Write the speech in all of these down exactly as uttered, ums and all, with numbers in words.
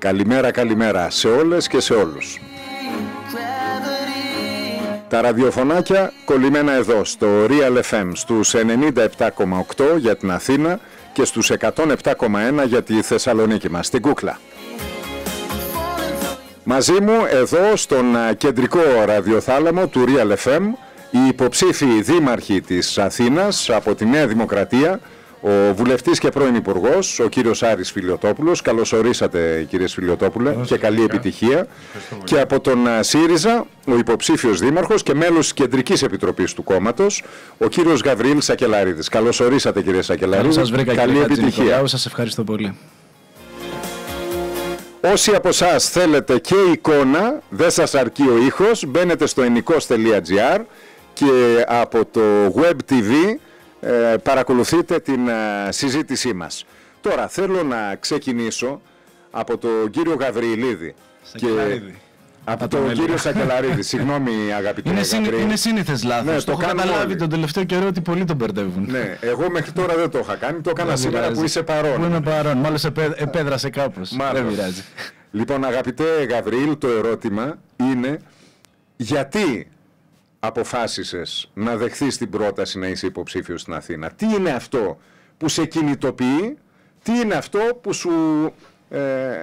Καλημέρα, καλημέρα σε όλες και σε όλους. Τα ραδιοφωνάκια κολλημένα εδώ στο Real εφ εμ στους ενενήντα επτά κόμμα οκτώ για την Αθήνα και στους εκατόν επτά κόμμα ένα για τη Θεσσαλονίκη μας, στην Κούκλα. Μαζί μου εδώ στον κεντρικό ραδιοθάλαμο του Real εφ εμ οι υποψήφοι δήμαρχοι της Αθήνας από τη Νέα Δημοκρατία, ο βουλευτής και πρώην υπουργός, ο κύριος Άρης Φιλιωτόπουλος. Καλώς ορίσατε, κύριε Φιλιωτόπουλε, Καλώς και καλή επιτυχία. Και από τον ΣΥΡΙΖΑ, ο υποψήφιος δήμαρχος και μέλος της Κεντρικής Επιτροπής του κόμματος, ο κύριος Γαβριήλ Σακελαρίδης. Καλώς ορίσατε, κύριε Σακελαρίδη. Σας βρήκα, καλή κύριε επιτυχία. Σας ευχαριστώ πολύ. Όσοι από εσάς θέλετε και εικόνα, δεν σας αρκεί ο ήχος, μπαίνετε στο ενικός τελεία τζι άρ και από το Web τι βι Ε, παρακολουθείτε την ε, συζήτησή μας. Τώρα θέλω να ξεκινήσω από τον κύριο Γαβριηλίδη και από τον κύριο Σακελαρίδη. Συγγνώμη, αγαπητέ είναι, Γαβριήλ. Είναι σύνηθες λάθος. Ναι, το, το έχω καταλάβει όλοι τον τελευταίο καιρό ότι πολλοί τον μπερδεύουν. Ναι, εγώ μέχρι τώρα δεν το είχα κάνει. Το έκανα σήμερα που είσαι παρόν. Που είμαι παρόν, μάλλον σε επέδρασε κάπως. Δεν πειράζει. Λοιπόν, αγαπητέ Γαβριήλ, το ερώτημα είναι γιατί αποφάσισες να δεχθείς την πρόταση να είσαι υποψήφιος στην Αθήνα? Τι είναι αυτό που σε κινητοποιεί, τι είναι αυτό που σου, ε,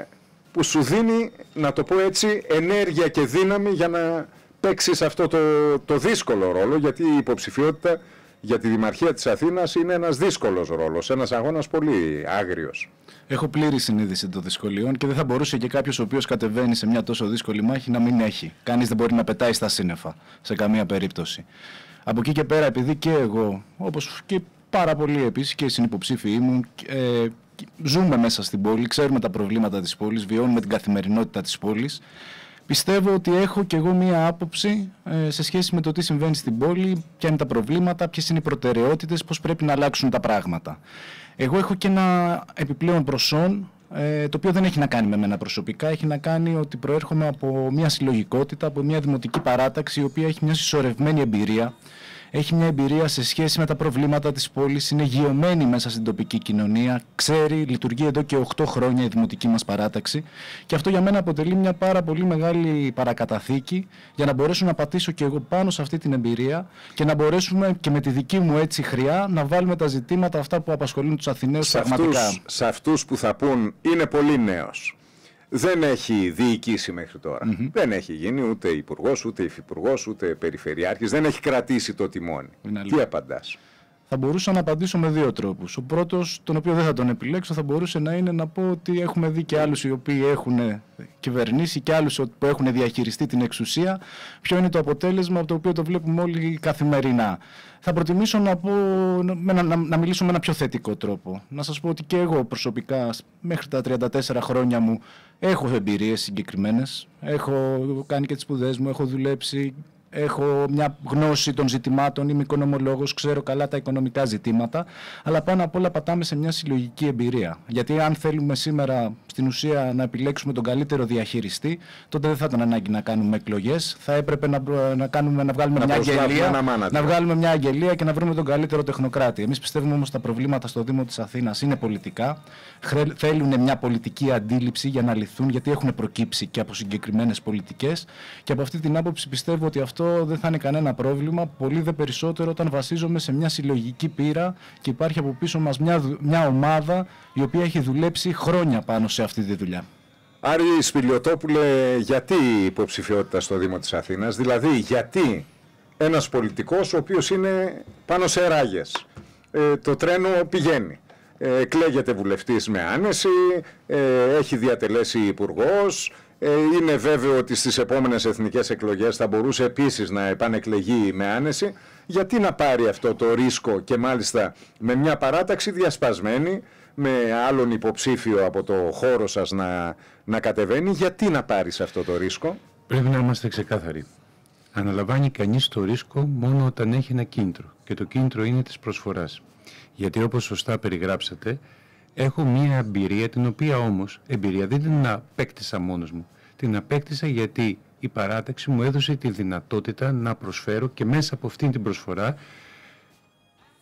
που σου δίνει, να το πω έτσι, ενέργεια και δύναμη για να παίξεις αυτό το, το δύσκολο ρόλο, γιατί η υποψηφιότητα για τη Δημαρχία της Αθήνας είναι ένας δύσκολος ρόλος, ένας αγώνας πολύ άγριος. Έχω πλήρη συνείδηση των δυσκολιών και δεν θα μπορούσε και κάποιος ο οποίος κατεβαίνει σε μια τόσο δύσκολη μάχη να μην έχει. Κανείς δεν μπορεί να πετάει στα σύννεφα σε καμία περίπτωση. Από εκεί και πέρα, επειδή και εγώ, όπως και πάρα πολλοί επίσης και οι συνυποψήφοι μου, ε, ζούμε μέσα στην πόλη, ξέρουμε τα προβλήματα της πόλης, βιώνουμε την καθημερινότητα της πόλης. Πιστεύω ότι έχω και εγώ μία άποψη ε, σε σχέση με το τι συμβαίνει στην πόλη, ποια είναι τα προβλήματα, ποιες είναι οι προτεραιότητες, πώς πρέπει να αλλάξουν τα πράγματα. Εγώ έχω και ένα επιπλέον προσόν, ε, το οποίο δεν έχει να κάνει με μένα προσωπικά, έχει να κάνει ότι προέρχομαι από μια συλλογικότητα, από μια δημοτική παράταξη, η οποία έχει μια συσσωρευμένη εμπειρία. Έχει μια εμπειρία σε σχέση με τα προβλήματα της πόλης, είναι γειωμένη μέσα στην τοπική κοινωνία, ξέρει, λειτουργεί εδώ και οκτώ χρόνια η δημοτική μας παράταξη και αυτό για μένα αποτελεί μια πάρα πολύ μεγάλη παρακαταθήκη για να μπορέσω να πατήσω και εγώ πάνω σε αυτή την εμπειρία και να μπορέσουμε και με τη δική μου έτσι χρειά να βάλουμε τα ζητήματα αυτά που απασχολούν τους Αθηναίους πραγματικά. Αυτούς, σε αυτούς που θα πούν είναι πολύ νέος, δεν έχει διοικήσει μέχρι τώρα. Mm-hmm. Δεν έχει γίνει ούτε υπουργός, ούτε υφυπουργός, ούτε περιφερειάρχης. Δεν έχει κρατήσει το τιμόνι. Τι απαντάς? Θα μπορούσα να απαντήσω με δύο τρόπους. Ο πρώτος, τον οποίο δεν θα τον επιλέξω, θα μπορούσε να είναι να πω ότι έχουμε δει και άλλους οι οποίοι έχουν κυβερνήσει και άλλους που έχουν διαχειριστεί την εξουσία. Ποιο είναι το αποτέλεσμα από το οποίο το βλέπουμε όλοι καθημερινά. Θα προτιμήσω να, πω, να, να, να μιλήσω με ένα πιο θετικό τρόπο. Να σας πω ότι και εγώ προσωπικά μέχρι τα τριάντα τέσσερα χρόνια μου έχω εμπειρίες συγκεκριμένες. Έχω κάνει και τις σπουδές μου, έχω δουλέψει. Έχω μια γνώση των ζητημάτων, είμαι οικονομολόγος, ξέρω καλά τα οικονομικά ζητήματα, αλλά πάνω απ' όλα πατάμε σε μια συλλογική εμπειρία. Γιατί αν θέλουμε σήμερα στην ουσία να επιλέξουμε τον καλύτερο διαχειριστή, τότε δεν θα ήταν ανάγκη να κάνουμε εκλογές. Θα έπρεπε να, να, κάνουμε, να, βγάλουμε, να, μια αγγελία, να βγάλουμε μια αγγελία και να βρούμε τον καλύτερο τεχνοκράτη. Εμείς πιστεύουμε όμως τα προβλήματα στο Δήμο της Αθήνας είναι πολιτικά. Θέλουν μια πολιτική αντίληψη για να λυθούν, γιατί έχουν προκύψει και από συγκεκριμένες πολιτικές. Και από αυτή την άποψη πιστεύω ότι αυτό δεν θα είναι κανένα πρόβλημα, πολύ δε περισσότερο όταν βασίζομαι σε μια συλλογική πείρα και υπάρχει από πίσω μας μια, μια ομάδα η οποία έχει δουλέψει χρόνια πάνω σε αυτή τη δουλειά. Άρη Φιλιωτόπουλε, γιατί η υποψηφιότητα στο Δήμο της Αθήνας? Δηλαδή, γιατί ένας πολιτικός ο οποίος είναι πάνω σε ράγες, ε, το τρένο πηγαίνει, ε, εκλέγεται βουλευτής με άνεση, ε, έχει διατελέσει υπουργός, είναι βέβαιο ότι στις επόμενες εθνικές εκλογές θα μπορούσε επίσης να επανεκλεγεί με άνεση. Γιατί να πάρει αυτό το ρίσκο και μάλιστα με μια παράταξη διασπασμένη, με άλλον υποψήφιο από το χώρο σας να, να κατεβαίνει? Γιατί να πάρεις αυτό το ρίσκο? Πρέπει να είμαστε ξεκάθαροι. Αναλαμβάνει κανείς το ρίσκο μόνο όταν έχει ένα κίνητρο, και το κίνητρο είναι της προσφοράς. Γιατί όπως σωστά περιγράψατε, έχω μία εμπειρία, την οποία όμως εμπειρία δεν την απέκτησα μόνος μου. Την απέκτησα γιατί η παράταξη μου έδωσε τη δυνατότητα να προσφέρω και μέσα από αυτήν την προσφορά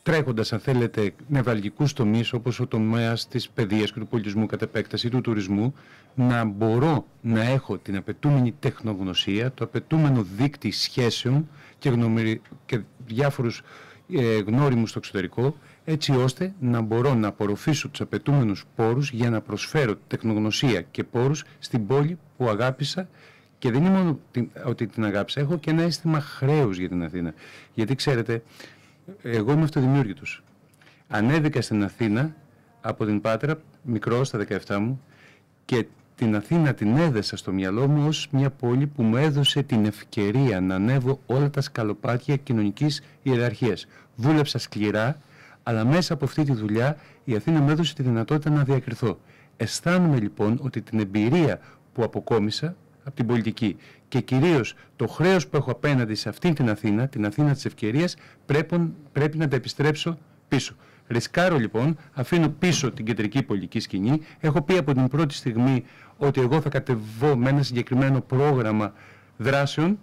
τρέχοντας, αν θέλετε, νευραλγικούς τομείς όπως ο τομέας της παιδείας και του πολιτισμού κατ' επέκταση, του τουρισμού, να μπορώ να έχω την απαιτούμενη τεχνογνωσία, το απαιτούμενο δίκτυ σχέσεων και, γνωρι... και διάφορους ε, γνώριμους στο εξωτερικό, έτσι ώστε να μπορώ να απορροφήσω τους απαιτούμενους πόρους για να προσφέρω τεχνογνωσία και πόρους στην πόλη που αγάπησα. Και δεν είναι μόνο την, ότι την αγάπησα, έχω και ένα αίσθημα χρέους για την Αθήνα. Γιατί ξέρετε, εγώ είμαι αυτοδημιούργητος. Ανέβηκα στην Αθήνα από την Πάτρα, μικρό, στα δεκαεπτά μου, και την Αθήνα την έδεσα στο μυαλό μου ως μια πόλη που μου έδωσε την ευκαιρία να ανέβω όλα τα σκαλοπάτια κοινωνικής ιεραρχίας. Δούλεψα σκληρά, αλλά μέσα από αυτή τη δουλειά η Αθήνα μου έδωσε τη δυνατότητα να διακριθώ. Αισθάνομαι λοιπόν ότι την εμπειρία που αποκόμισα από την πολιτική και κυρίως το χρέος που έχω απέναντι σε αυτήν την Αθήνα, την Αθήνα της ευκαιρίας, πρέπει, πρέπει να τα επιστρέψω πίσω. Ρισκάρω λοιπόν, αφήνω πίσω την κεντρική πολιτική σκηνή. Έχω πει από την πρώτη στιγμή ότι εγώ θα κατεβώ με ένα συγκεκριμένο πρόγραμμα δράσεων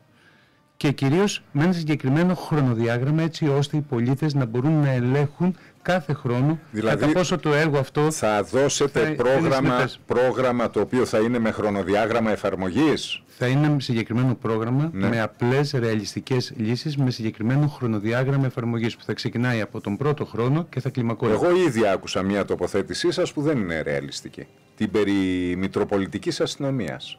και κυρίως με ένα συγκεκριμένο χρονοδιάγραμμα, έτσι ώστε οι πολίτες να μπορούν να ελέγχουν κάθε χρόνο δηλαδή, κατά πόσο το έργο αυτό θα δώσετε θα πρόγραμμα, πρόγραμμα το οποίο θα είναι με χρονοδιάγραμμα εφαρμογής. Θα είναι με συγκεκριμένο πρόγραμμα, ναι. με απλές ρεαλιστικές λύσεις, με συγκεκριμένο χρονοδιάγραμμα εφαρμογής που θα ξεκινάει από τον πρώτο χρόνο και θα κλιμακώνεται. Εγώ ήδη άκουσα μια τοποθέτησή σας που δεν είναι ρεαλιστική. Την περί Μητροπολιτικής Αστυνομίας.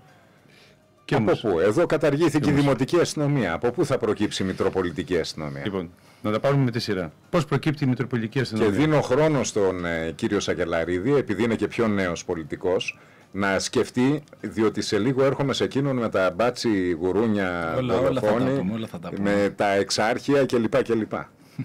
Και από πού? Εδώ καταργήθηκε η Δημοτική Αστυνομία. Από πού θα προκύψει η Μητροπολιτική Αστυνομία? Λοιπόν, να τα πάρουμε με τη σειρά. Πώς προκύπτει η Μητροπολιτική Αστυνομία? Και δίνω χρόνο στον ε, κύριο Σακελαρίδη, επειδή είναι και πιο νέος πολιτικός, να σκεφτεί, διότι σε λίγο έρχομαι σε εκείνον με τα μπάτσι γουρούνια δολοφόνη, με τα εξάρχεια κλπ. κλπ.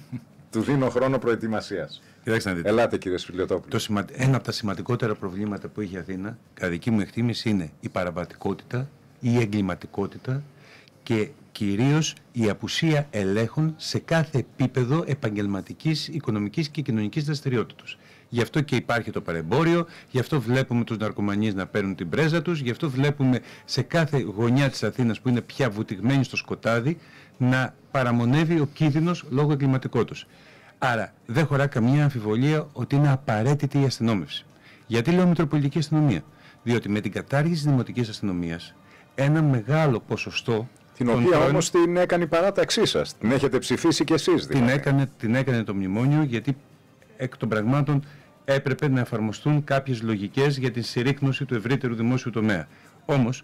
Του δίνω χρόνο προετοιμασίας. Κοιτάξτε να δείτε. Ελάτε κύριε Σπηλιωτόπουλο. Σημα... Ένα από τα σημαντικότερα προβλήματα που έχει η Αθήνα, κατά δική μου εκτίμηση, είναι η παραβατικότητα, η εγκληματικότητα και κυρίως η απουσία ελέγχων σε κάθε επίπεδο επαγγελματικής, οικονομικής και κοινωνικής δραστηριότητας. Γι' αυτό και υπάρχει το παρεμπόριο, γι' αυτό βλέπουμε τους ναρκωμανείς να παίρνουν την πρέζα τους, γι' αυτό βλέπουμε σε κάθε γωνιά της Αθήνας που είναι πια βουτυγμένη στο σκοτάδι να παραμονεύει ο κίνδυνος λόγω εγκληματικότητας. Άρα δεν χωρά καμία αμφιβολία ότι είναι απαραίτητη η αστυνόμευση. Γιατί λέω Μητροπολιτική Αστυνομία? Διότι με την κατάργηση της Δημοτικής Αστυνομίας ένα μεγάλο ποσοστό. Την οποία πρώην... όμως την έκανε η παράταξή σας. Την έχετε ψηφίσει κι εσείς δηλαδή. Την έκανε, την έκανε το μνημόνιο, γιατί εκ των πραγμάτων έπρεπε να εφαρμοστούν κάποιες λογικές για τη συρρίκνωση του ευρύτερου δημόσιου τομέα. Όμως,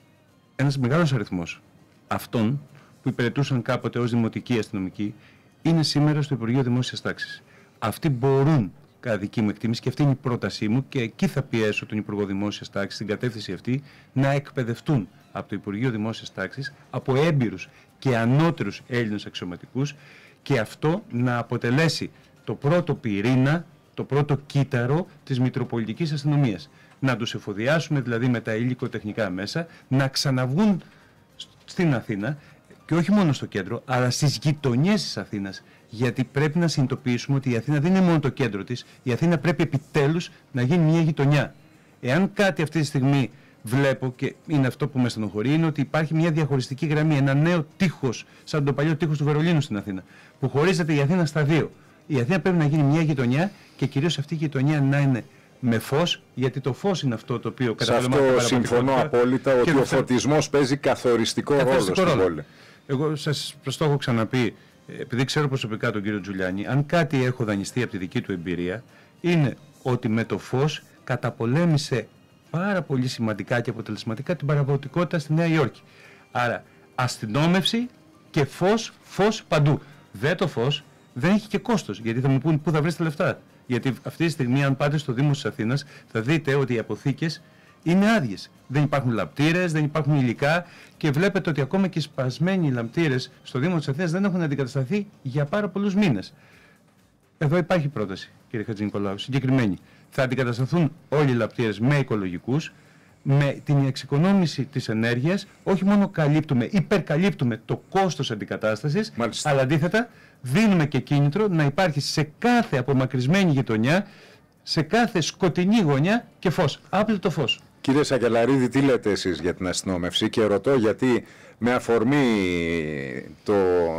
ένας μεγάλος αριθμός αυτών που υπηρετούσαν κάποτε ως δημοτικοί αστυνομικοί είναι σήμερα στο Υπουργείο Δημόσιας Τάξης. Αυτοί μπορούν, κατά δική μου εκτίμηση, και αυτή είναι η πρότασή μου, και εκεί θα πιέσω τον Υπουργό Δημόσιας Τάξης στην κατεύθυνση αυτή, να εκπαιδευτούν από το Υπουργείο Δημόσιας Τάξης από έμπειρους και ανώτερους Έλληνες αξιωματικούς και αυτό να αποτελέσει το πρώτο πυρήνα, το πρώτο κύτταρο της Μητροπολιτικής Αστυνομίας. Να τους εφοδιάσουμε δηλαδή με τα υλικοτεχνικά μέσα, να ξαναβγούν στην Αθήνα και όχι μόνο στο κέντρο, αλλά στις γειτονιές της Αθήνας. Γιατί πρέπει να συνειδητοποιήσουμε ότι η Αθήνα δεν είναι μόνο το κέντρο της, η Αθήνα πρέπει επιτέλους να γίνει μια γειτονιά. Εάν κάτι αυτή τη στιγμή βλέπω, και είναι αυτό που με στενοχωρεί, είναι ότι υπάρχει μια διαχωριστική γραμμή, ένα νέο τείχος, σαν το παλιό τείχος του Βερολίνου στην Αθήνα, που χωρίζεται η Αθήνα στα δύο. Η Αθήνα πρέπει να γίνει μια γειτονιά και κυρίως αυτή η γειτονιά να είναι με φως, γιατί το φως είναι αυτό το οποίο καταλαβαίνουμε. Σε αυτό συμφωνώ απόλυτα, ότι ο φωτισμός παίζει καθοριστικό, καθοριστικό ρόλο στην πόλη. Εγώ σας το έχω ξαναπεί, επειδή ξέρω προσωπικά τον κύριο Τζουλιάνη, αν κάτι έχω δανειστεί από τη δική του εμπειρία, είναι ότι με το φως καταπολέμησε πάρα πολύ σημαντικά και αποτελεσματικά την παραβατικότητα στη Νέα Υόρκη. Άρα αστυνόμευση και φως, φως παντού. Δε το φως δεν έχει και κόστος, γιατί θα μου πούν πού θα βρεις τα λεφτά. Γιατί αυτή τη στιγμή, αν πάτε στο Δήμο της Αθήνας, θα δείτε ότι οι αποθήκες είναι άδειες. Δεν υπάρχουν λαμπτήρες, δεν υπάρχουν υλικά και βλέπετε ότι ακόμα και οι σπασμένοι λαμπτήρες στο Δήμο της Αθήνας δεν έχουν αντικατασταθεί για πάρα πολλούς μήνες. Εδώ υπάρχει πρόταση, κύριε Χατζηνικολάου, συγκεκριμένη. Θα αντικατασταθούν όλοι οι λαμπτήρες με οικολογικούς, με την εξοικονόμηση της ενέργειας. Όχι μόνο καλύπτουμε, υπερκαλύπτουμε το κόστος αντικατάστασης, μάλιστα, αλλά αντίθετα δίνουμε και κίνητρο να υπάρχει σε κάθε απομακρυσμένη γειτονιά, σε κάθε σκοτεινή γωνιά και φως, άπλυτο φως. Κύριε Σακελαρίδη, τι λέτε εσείς για την αστυνόμευση? Και ρωτώ γιατί με αφορμή το,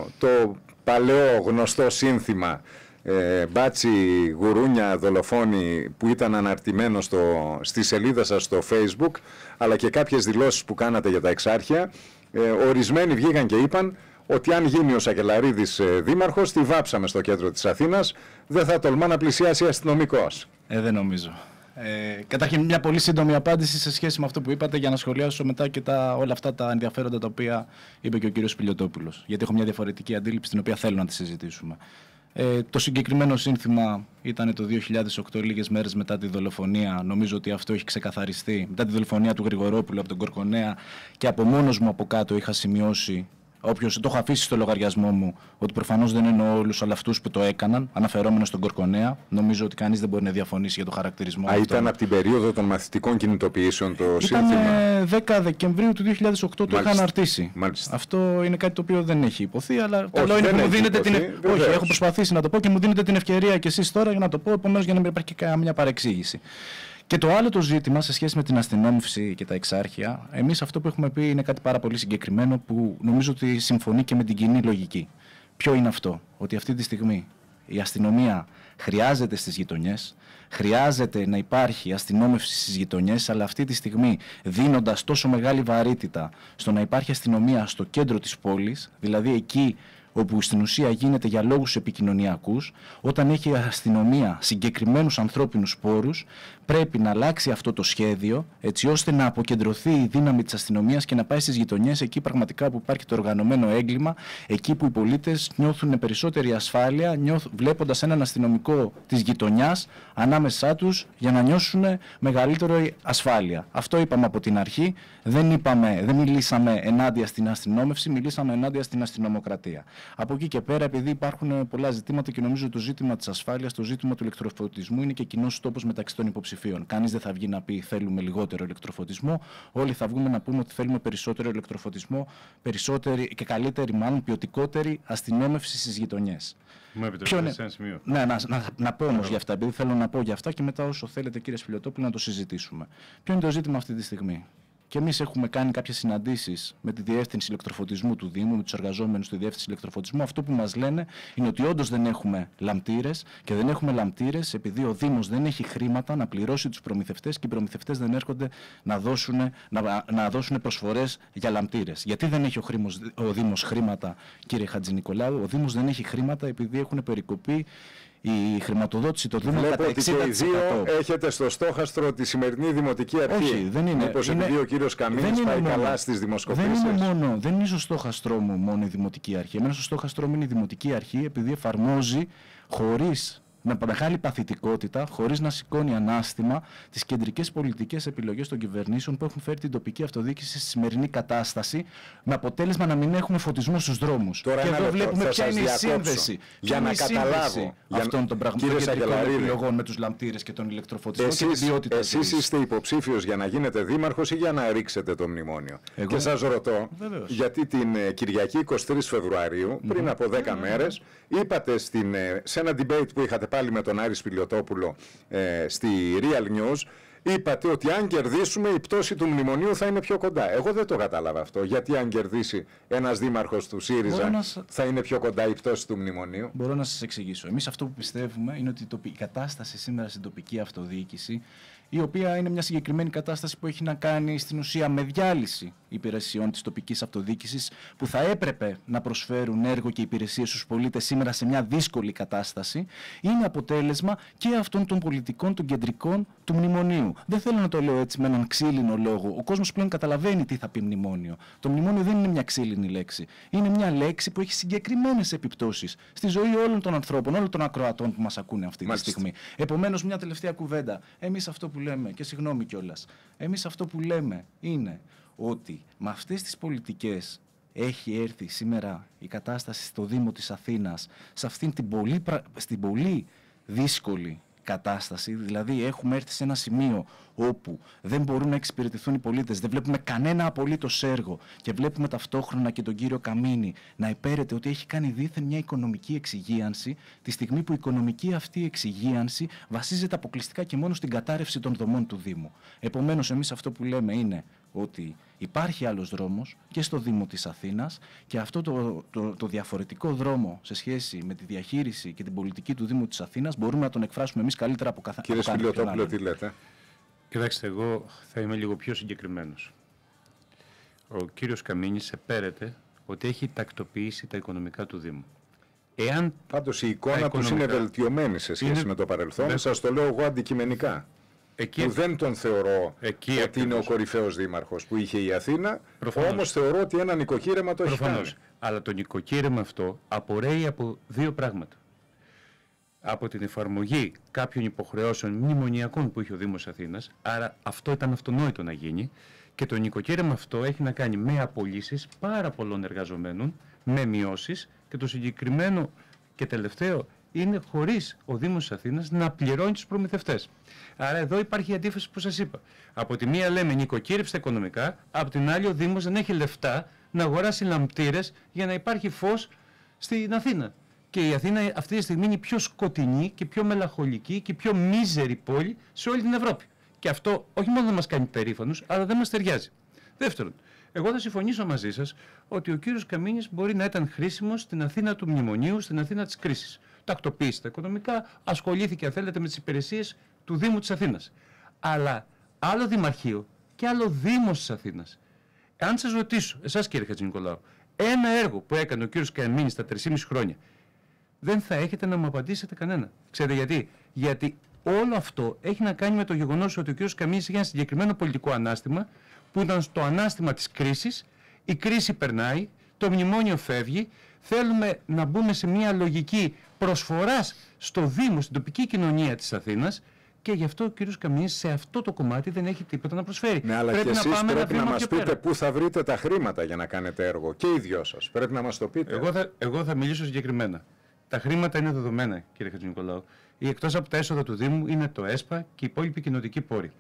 το παλαιό γνωστό σύνθημα ε, μπάτσι, γουρούνια, δολοφόνοι που ήταν αναρτημένο στο, στη σελίδα σας στο Facebook, αλλά και κάποιες δηλώσεις που κάνατε για τα εξάρχεια, ε, ορισμένοι βγήκαν και είπαν ότι αν γίνει ο Σακελαρίδης ε, δήμαρχος, τη βάψαμε στο κέντρο της Αθήνας, δεν θα τολμά να πλησιάσει αστυνομικός. Ε, δεν νομίζω. Ε, καταρχήν μια πολύ σύντομη απάντηση σε σχέση με αυτό που είπατε για να σχολιάσω μετά και τα, όλα αυτά τα ενδιαφέροντα τα οποία είπε και ο κύριος Πιλιοτόπουλος. Γιατί έχω μια διαφορετική αντίληψη την οποία θέλω να τη συζητήσουμε. Ε, το συγκεκριμένο σύνθημα ήταν το δύο χιλιάδες οκτώ, λίγες μέρες μετά τη δολοφονία. Νομίζω ότι αυτό έχει ξεκαθαριστεί. Μετά τη δολοφονία του Γρηγορόπουλου από τον Κορκονέα και από μόνος μου από κάτω είχα σημειώσει, όποιος το έχω αφήσει στο λογαριασμό μου, ότι προφανώς δεν εννοώ όλους, αλλά αυτούς που το έκαναν, αναφερόμενο στον Κορκονέα. Νομίζω ότι κανείς δεν μπορεί να διαφωνήσει για το χαρακτηρισμό. Α, ήταν από την περίοδο των μαθητικών κινητοποιήσεων το ήταν σύνθημα? Ήταν δέκα Δεκεμβρίου του δύο χιλιάδες οκτώ, το είχα αναρτήσει. Μάλιστα. Αυτό είναι κάτι το οποίο δεν έχει υποθεί, αλλά Όχι, καλό είναι που μου δίνετε υποθεί, την. βεβαίως. Όχι, έχω προσπαθήσει να το πω και μου δίνετε την ευκαιρία κι εσείς τώρα για να το πω, επομένως για να μην υπάρχει καμία παρεξήγηση. Και το άλλο το ζήτημα σε σχέση με την αστυνόμευση και τα εξάρχεια, εμείς αυτό που έχουμε πει είναι κάτι πάρα πολύ συγκεκριμένο που νομίζω ότι συμφωνεί και με την κοινή λογική. Ποιο είναι αυτό? Ότι αυτή τη στιγμή η αστυνομία χρειάζεται στις γειτονιές, χρειάζεται να υπάρχει αστυνόμευση στις γειτονιές, αλλά αυτή τη στιγμή δίνοντας τόσο μεγάλη βαρύτητα στο να υπάρχει αστυνομία στο κέντρο της πόλης, δηλαδή εκεί όπου στην ουσία γίνεται για λόγους επικοινωνιακούς, όταν έχει αστυνομία συγκεκριμένους ανθρώπινους πόρους, πρέπει να αλλάξει αυτό το σχέδιο, έτσι ώστε να αποκεντρωθεί η δύναμη της αστυνομίας και να πάει στις γειτονιές, εκεί πραγματικά που υπάρχει το οργανωμένο έγκλημα, εκεί που οι πολίτες νιώθουν περισσότερη ασφάλεια, νιώθ, βλέποντας έναν αστυνομικό της γειτονιάς ανάμεσά τους, για να νιώσουν μεγαλύτερη ασφάλεια. Αυτό είπαμε από την αρχή. Δεν, είπαμε, δεν μιλήσαμε ενάντια στην αστυνόμευση, μιλήσαμε ενάντια στην αστυνομοκρατία. Από εκεί και πέρα, επειδή υπάρχουν πολλά ζητήματα και νομίζω το ζήτημα της ασφάλειας, το ζήτημα του ηλεκτροφωτισμού είναι και κοινός τόπος μεταξύ των υποψηφίων. Κανείς δεν θα βγει να πει θέλουμε λιγότερο ηλεκτροφωτισμό. Όλοι θα βγούμε να πούμε ότι θέλουμε περισσότερο ηλεκτροφωτισμό, περισσότερη και καλύτερη, μάλλον ποιοτικότερη αστυνόμευση στις γειτονιές. Μου επιτρέπετε σε ένα σημείο. Ναι, να, να, να πω όμως για αυτά, επειδή θέλω να πω για αυτά και μετά όσο θέλετε, κύριε Σπιλιοτόπουλο, να το συζητήσουμε. Ποιο είναι το ζήτημα αυτή τη στιγμή? Και εμείς έχουμε κάνει κάποιες συναντήσεις με τη Διεύθυνση Ηλεκτροφωτισμού του Δήμου, με τους εργαζόμενους στη Διεύθυνση Ηλεκτροφωτισμού. Αυτό που μας λένε είναι ότι όντως δεν έχουμε λαμπτήρες και δεν έχουμε λαμπτήρες επειδή ο Δήμος δεν έχει χρήματα να πληρώσει τους προμηθευτές και οι προμηθευτές δεν έρχονται να δώσουν, να, να δώσουν προσφορές για λαμπτήρες. Γιατί δεν έχει ο, χρήμος, ο Δήμος χρήματα, κύριε Χατζηνικολάου? Ο Δήμος δεν έχει χρήματα επειδή έχουν περικοπεί η χρηματοδότηση των Δήμων κατά εξήντα τοις εκατό. Βλέπω ότι και οι δύο έχετε στο στόχαστρο τη σημερινή Δημοτική Αρχή. Όχι, δεν είναι. Μήπως είναι, επειδή ο κύριος Καμίνης πάει μόνο, καλά στις δημοσκοπήσεις? Δεν είναι μόνο, δεν είναι στο στόχαστρό μου μόνο η Δημοτική Αρχή. Εμένα στο στόχαστρό μου είναι η Δημοτική Αρχή επειδή εφαρμόζει χωρίς, με μεγάλη παθητικότητα, χωρίς να σηκώνει ανάστημα, τις κεντρικές πολιτικές επιλογές των κυβερνήσεων που έχουν φέρει την τοπική αυτοδιοίκηση στη σημερινή κατάσταση, με αποτέλεσμα να μην έχουμε φωτισμό στους δρόμους. Τώρα και εδώ λεπτό, βλέπουμε ποια είναι η διακόψω. σύνδεση. Για να καταλάβω αυτών των πραγματικών επιλογών με τους λαμπτήρες και τον ηλεκτροφωτισμό. Εσείς, και εσείς είστε υποψήφιος για να γίνετε δήμαρχος ή για να ρίξετε το μνημόνιο? Εγώ... Και σας ρωτώ, Βεβαίως. γιατί την Κυριακή είκοσι τρεις Φεβρουαρίου, πριν Mm-hmm. από δέκα mm-hmm. μέρες, είπατε στην, σε ένα debate που είχατε πάλι με τον Άρη Σπιλιοτόπουλο ε, στη Real News, είπατε ότι αν κερδίσουμε η πτώση του μνημονίου θα είναι πιο κοντά. Εγώ δεν το κατάλαβα αυτό. Γιατί αν κερδίσει ένας δήμαρχος του ΣΥΡΙΖΑ να... θα είναι πιο κοντά η πτώση του μνημονίου? Μπορώ να σας εξηγήσω. Εμείς αυτό που πιστεύουμε είναι ότι η κατάσταση σήμερα στην τοπική αυτοδιοίκηση, η οποία είναι μια συγκεκριμένη κατάσταση που έχει να κάνει στην ουσία με διάλυση υπηρεσιών της τοπικής αυτοδιοίκησης, που θα έπρεπε να προσφέρουν έργο και υπηρεσίες στους πολίτες σήμερα σε μια δύσκολη κατάσταση, είναι αποτέλεσμα και αυτών των πολιτικών των κεντρικών του μνημονίου. Δεν θέλω να το λέω έτσι με έναν ξύλινο λόγο. Ο κόσμος πλέον καταλαβαίνει τι θα πει μνημόνιο. Το μνημόνιο δεν είναι μια ξύλινη λέξη. Είναι μια λέξη που έχει συγκεκριμένες επιπτώσεις στη ζωή όλων των ανθρώπων, όλων των ακροατών που μας ακούνε αυτή Μάλιστα. τη στιγμή. Επομένως, μια τελευταία κουβέντα. Εμείς αυτό που λέμε, και συγγνώμη κιόλας, εμείς αυτό που λέμε είναι ότι με αυτές τις πολιτικές έχει έρθει σήμερα η κατάσταση στο Δήμο της Αθήνας, σε αυτήν την πολύ, στην πολύ δύσκολη κατάσταση, δηλαδή έχουμε έρθει σε ένα σημείο όπου δεν μπορούν να εξυπηρετηθούν οι πολίτες, δεν βλέπουμε κανένα απολύτως έργο και βλέπουμε ταυτόχρονα και τον κύριο Καμίνη να υπέρεται ότι έχει κάνει δήθεν μια οικονομική εξυγίανση, τη στιγμή που η οικονομική αυτή εξυγίανση βασίζεται αποκλειστικά και μόνο στην κατάρρευση των δομών του Δήμου. Επομένως, εμείς αυτό που λέμε είναι ότι υπάρχει άλλος δρόμος και στο Δήμο της Αθήνας και αυτό το, το, το διαφορετικό δρόμο σε σχέση με τη διαχείριση και την πολιτική του Δήμου της Αθήνας μπορούμε να τον εκφράσουμε εμείς καλύτερα από καθένα. Κύριε Σπηλιωτόπουλο, τι λέτε? Κοιτάξτε, εγώ θα είμαι λίγο πιο συγκεκριμένος. Ο κύριος Καμίνης επέρεται ότι έχει τακτοποιήσει τα οικονομικά του Δήμου. Εάν Πάντως η εικόνα τους είναι βελτιωμένη σε σχέση είναι... με το παρελθόν, δεν... σας το λέω εγώ αντικειμενικά. Εκεί... Που δεν τον θεωρώ Εκεί ότι ακριβώς. είναι ο κορυφαίος δήμαρχος που είχε η Αθήνα, προφανώς. Όμως θεωρώ ότι ένα νοικοκύρεμα το προφανώς. έχει κάνει. Αλλά το νοικοκύρεμα αυτό απορρέει από δύο πράγματα. Από την εφαρμογή κάποιων υποχρεώσεων μνημονιακών που είχε ο Δήμος Αθήνας, άρα αυτό ήταν αυτονόητο να γίνει, και το νοικοκύρεμα αυτό έχει να κάνει με απολύσεις πάρα πολλών εργαζομένων, με μειώσεις, και το συγκεκριμένο και τελευταίο είναι χωρίς ο Δήμος της Αθήνας να πληρώνει τους προμηθευτές. Άρα εδώ υπάρχει η αντίφαση που σας είπα. Από τη μία λέμε νοικοκύρεψε οικονομικά, από την άλλη ο Δήμος δεν έχει λεφτά να αγοράσει λαμπτήρες για να υπάρχει φως στην Αθήνα. Και η Αθήνα αυτή τη στιγμή είναι η πιο σκοτεινή και πιο μελαγχολική και πιο μίζερη πόλη σε όλη την Ευρώπη. Και αυτό όχι μόνο δεν μας κάνει περήφανους, αλλά δεν μας ταιριάζει. Δεύτερον, εγώ θα συμφωνήσω μαζί σας ότι ο κύριος Καμίνης μπορεί να ήταν χρήσιμος στην Αθήνα του μνημονίου, στην Αθήνα της κρίσης. Τακτοποίησε τα οικονομικά, ασχολήθηκε, αν θέλετε, με τις υπηρεσίες του Δήμου της Αθήνας. Αλλά άλλο Δημαρχείο και άλλο Δήμος της Αθήνας. Αν σας ρωτήσω, εσάς κύριε Χατζηνικολάου, ένα έργο που έκανε ο κύριος Καμίνης στα τρεισήμισι χρόνια, δεν θα έχετε να μου απαντήσετε κανένα. Ξέρετε γιατί? Γιατί όλο αυτό έχει να κάνει με το γεγονός ότι ο κύριος Καμίνης είχε ένα συγκεκριμένο πολιτικό ανάστημα, που ήταν στο ανάστημα της κρίσης. Η κρίση περνάει, το μνημόνιο φεύγει, θέλουμε να μπούμε σε μια λογική προσφοράς στο Δήμο, στην τοπική κοινωνία της Αθήνας, και γι' αυτό ο κύριος Καμίνης σε αυτό το κομμάτι δεν έχει τίποτα να προσφέρει. Ναι, αλλά πρέπει και να εσείς πάμε πρέπει να μας πείτε πέρα. πού θα βρείτε τα χρήματα για να κάνετε έργο, και οι δυο σας. Πρέπει να μας το πείτε. Εγώ θα, εγώ θα μιλήσω συγκεκριμένα. Τα χρήματα είναι δεδομένα, κύριε Χατζηνικολάου. Εκτός από τα έσοδα του Δήμου είναι το ΕΣΠΑ και οι υπόλοιποι κοινοτικοί πόροι.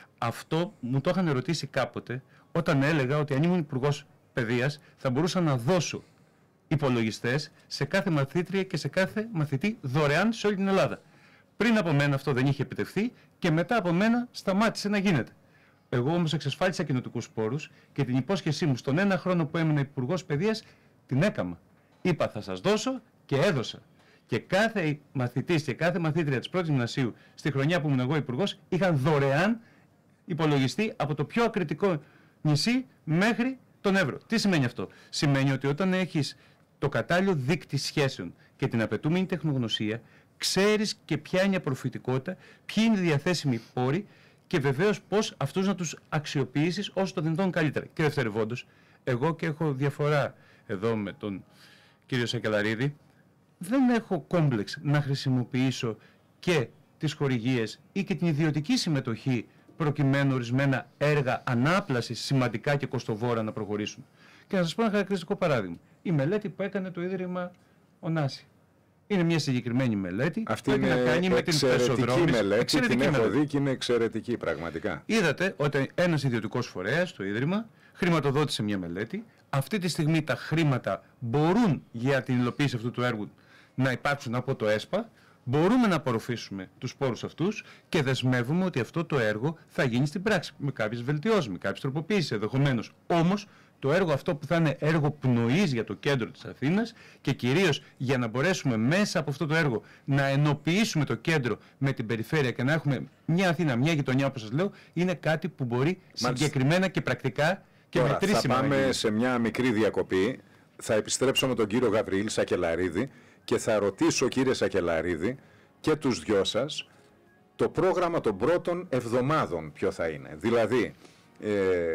Αυτό μου το είχαν ρωτήσει κάποτε όταν έλεγα ότι αν ήμουν υπουργός παιδείας θα μπορούσα να δώσω υπολογιστές σε κάθε μαθήτρια και σε κάθε μαθητή δωρεάν σε όλη την Ελλάδα. Πριν από μένα αυτό δεν είχε επιτευχθεί και μετά από μένα σταμάτησε να γίνεται. Εγώ όμως εξασφάλισα κοινοτικούς πόρους και την υπόσχεσή μου στον ένα χρόνο που έμεινα υπουργός παιδείας την έκαμα. Είπα θα σας δώσω και έδωσα. Και κάθε μαθητής και κάθε μαθήτρια της πρώτης γυμνασίου στη χρονιά που ήμουν εγώ υπουργός είχαν δωρεάν υπολογιστή από το πιο ακριτικό νησί μέχρι τον Εύρο. Τι σημαίνει αυτό? Σημαίνει ότι όταν έχεις το κατάλληλο δείκτη σχέσεων και την απαιτούμενη τεχνογνωσία, ξέρεις και ποια είναι η απορροφητικότητα, ποιοι είναι οι διαθέσιμοι πόροι και βεβαίως πώς αυτούς να τους αξιοποιήσεις όσο το δυνατόν καλύτερα. Και δευτερευόντως, εγώ και έχω διαφορά εδώ με τον κύριο Σακελαρίδη, δεν έχω κόμπλεξ να χρησιμοποιήσω και τις χορηγίες ή και την ιδιωτική συμμετοχή προκειμένου ορισμένα έργα ανάπλασης σημαντικά και κοστοβόρα να προχωρήσουν. Και να σας πω ένα χαρακτηριστικό παράδειγμα. Η μελέτη που έκανε το Ίδρυμα Ωνάση. Είναι μια συγκεκριμένη μελέτη. Αυτή είναι να κάνει με την εξαιρετική μελέτη, εξαιρετική την μελέτη. έχω δει και είναι εξαιρετική πραγματικά. Είδατε ότι ένας ιδιωτικός φορέας, το Ίδρυμα, χρηματοδότησε μια μελέτη. Αυτή τη στιγμή τα χρήματα μπορούν για την υλοποίηση αυτού του έργου να υπάρξουν από το ΕΣΠΑ. Μπορούμε να απορροφήσουμε τους πόρους αυτούς και δεσμεύουμε ότι αυτό το έργο θα γίνει στην πράξη με κάποιες βελτιώσεις, με κάποιες τροποποίησεις ενδεχομένως. Όμως το έργο αυτό που θα είναι έργο πνοής για το κέντρο της Αθήνας και κυρίως για να μπορέσουμε μέσα από αυτό το έργο να ενοποιήσουμε το κέντρο με την περιφέρεια και να έχουμε μια Αθήνα, μια γειτονιά όπως σας λέω, είναι κάτι που μπορεί Μάλιστα. συγκεκριμένα και πρακτικά και Τώρα, μετρήσιμα. Θα πάμε σε μια μικρή διακοπή. Θα επιστρέψω με τον κύριο Γαβριήλ Σακελαρίδη και θα ρωτήσω, κύριε Σακελαρίδη, και τους δυο σας το πρόγραμμα των πρώτων εβδομάδων ποιο θα είναι. Δηλαδή, ε,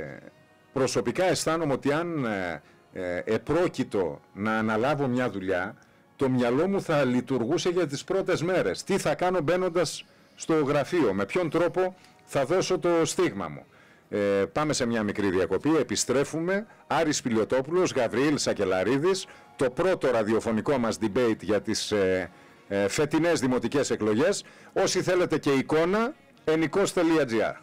προσωπικά αισθάνομαι ότι αν ε, ε, επρόκειτο να αναλάβω μια δουλειά, το μυαλό μου θα λειτουργούσε για τις πρώτες μέρες. Τι θα κάνω μπαίνοντας στο γραφείο, με ποιον τρόπο θα δώσω το στίγμα μου. Ε, πάμε σε μια μικρή διακοπή, επιστρέφουμε. Άρης Σπηλιωτόπουλος, Γαβριήλ Σακελαρίδης, το πρώτο ραδιοφωνικό μας debate για τις ε, ε, φετινές δημοτικές εκλογές. Όσοι θέλετε και εικόνα, ενικός τελεία τζι άρ.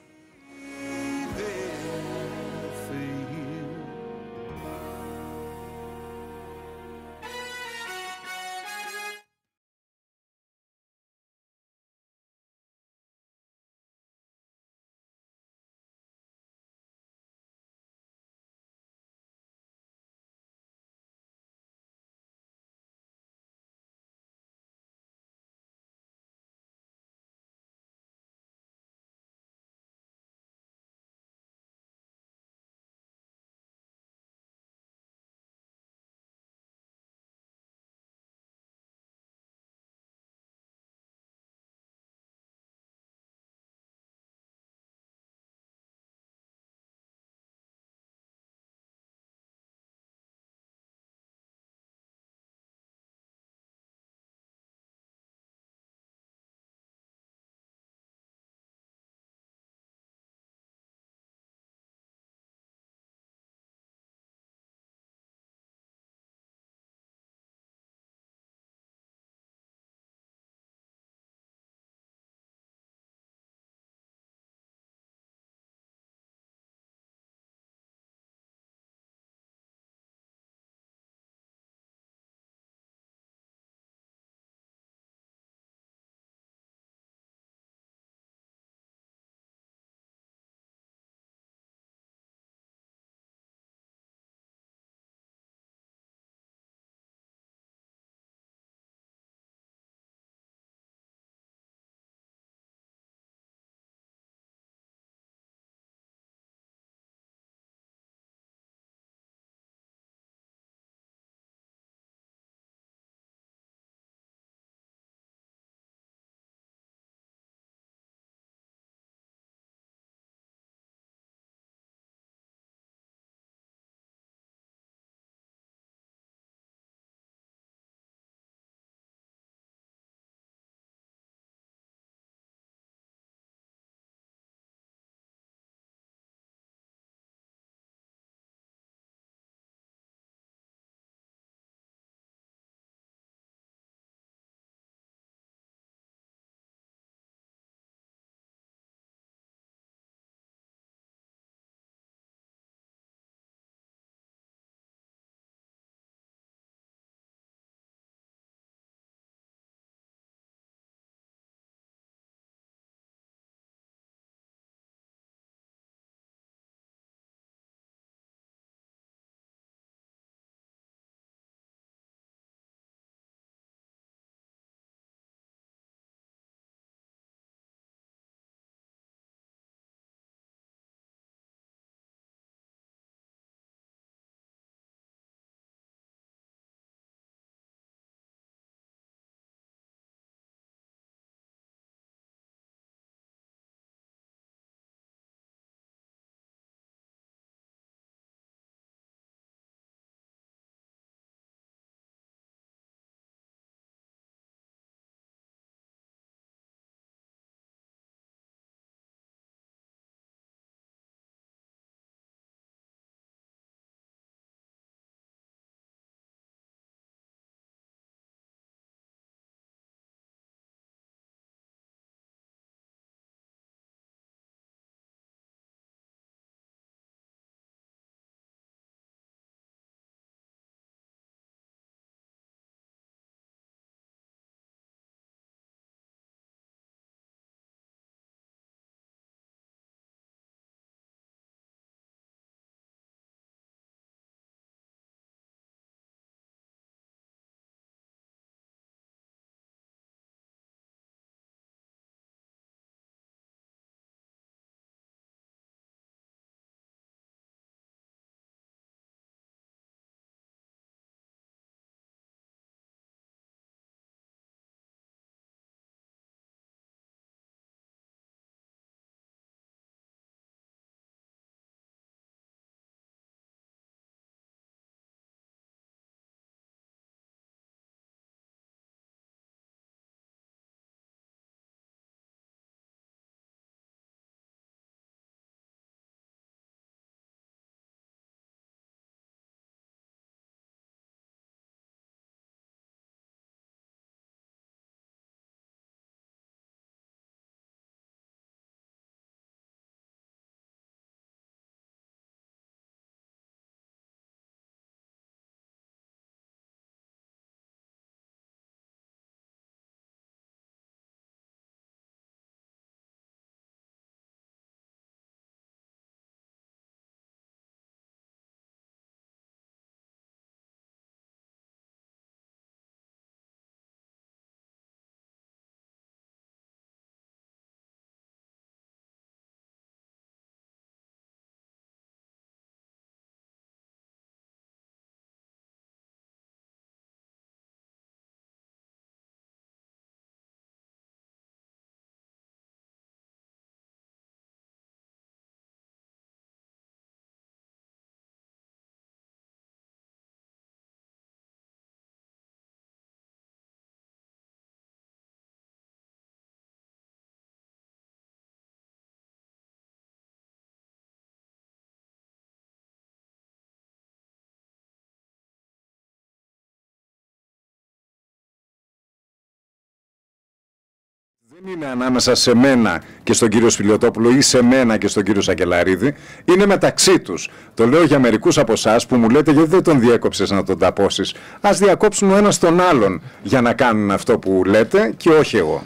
Δεν είναι ανάμεσα σε μένα και στον κύριο Σπηλιοτόπουλο ή σε μένα και στον κύριο Σακελαρίδη. Είναι μεταξύ τους. Το λέω για μερικούς από εσάς που μου λέτε γιατί δεν τον διέκοψες να τον ταπώσεις. Ας διακόψουν ο ένας τον άλλον για να κάνουν αυτό που λέτε και όχι εγώ.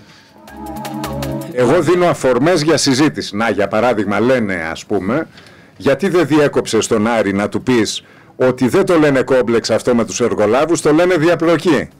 Εγώ δίνω αφορμές για συζήτηση. Να, για παράδειγμα, λένε, ας πούμε, γιατί δεν διέκοψες τον Άρη να του πεις ότι δεν το λένε κόμπλεξ αυτό με τους εργολάβους, το λένε διαπλοκή.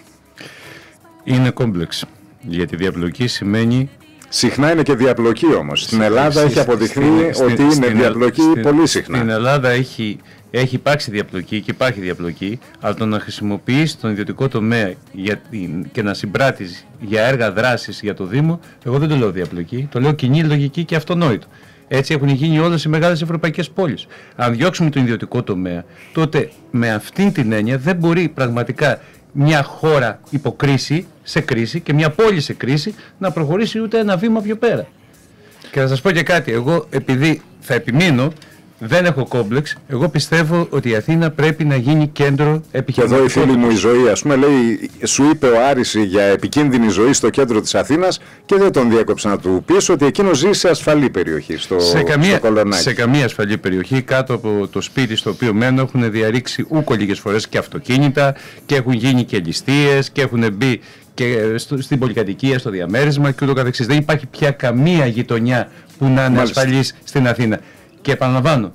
Είναι κόμπλεξ. Γιατί διαπλοκή σημαίνει... Συχνά είναι και διαπλοκή όμως. Στην Ελλάδα Στην- έχει αποδειχθεί στην- ότι στην- είναι στην- διαπλοκή στην- πολύ συχνά. Στην Ελλάδα έχει, έχει υπάρξει διαπλοκή και υπάρχει διαπλοκή, αλλά το να χρησιμοποιείς τον ιδιωτικό τομέα για, την- και να συμπράττεις για έργα δράσης για το Δήμο, εγώ δεν το λέω διαπλοκή, το λέω κοινή λογική και αυτονόητο. Έτσι έχουν γίνει όλες οι μεγάλες ευρωπαϊκές πόλεις. Αν διώξουμε τον ιδιωτικό τομέα, τότε με αυτήν την έννοια δεν μπορεί πραγματικά μια χώρα υποκρίση, σε κρίση και μια πόλη σε κρίση να προχωρήσει ούτε ένα βήμα πιο πέρα. Και θα σας πω και κάτι, εγώ επειδή θα επιμείνω, δεν έχω κόμπλεξ, εγώ πιστεύω ότι η Αθήνα πρέπει να γίνει κέντρο Και εδώ επιχειρηματικότητας. η φίλη μου η Ζωή, ας πούμε, λέει, σου είπε ο Άρης για επικίνδυνη ζωή στο κέντρο της Αθήνας και δεν τον διέκοψε να του πεις ότι εκείνος ζει σε ασφαλή περιοχή, στο, σε, καμία, στο Κολονάκι. σε καμία ασφαλή περιοχή, κάτω από το σπίτι στο οποίο μένω, έχουν διαρρήξει ούκο λίγες φορές και αυτοκίνητα και έχουν γίνει και ληστείες και έχουν μπει και στο, στην πολυκατοικία, στο διαμέρισμα και ούτω καθεξής. Δεν υπάρχει πια καμία γειτονιά που να είναι Μάλιστα. ασφαλής στην Αθήνα. Και επαναλαμβάνω,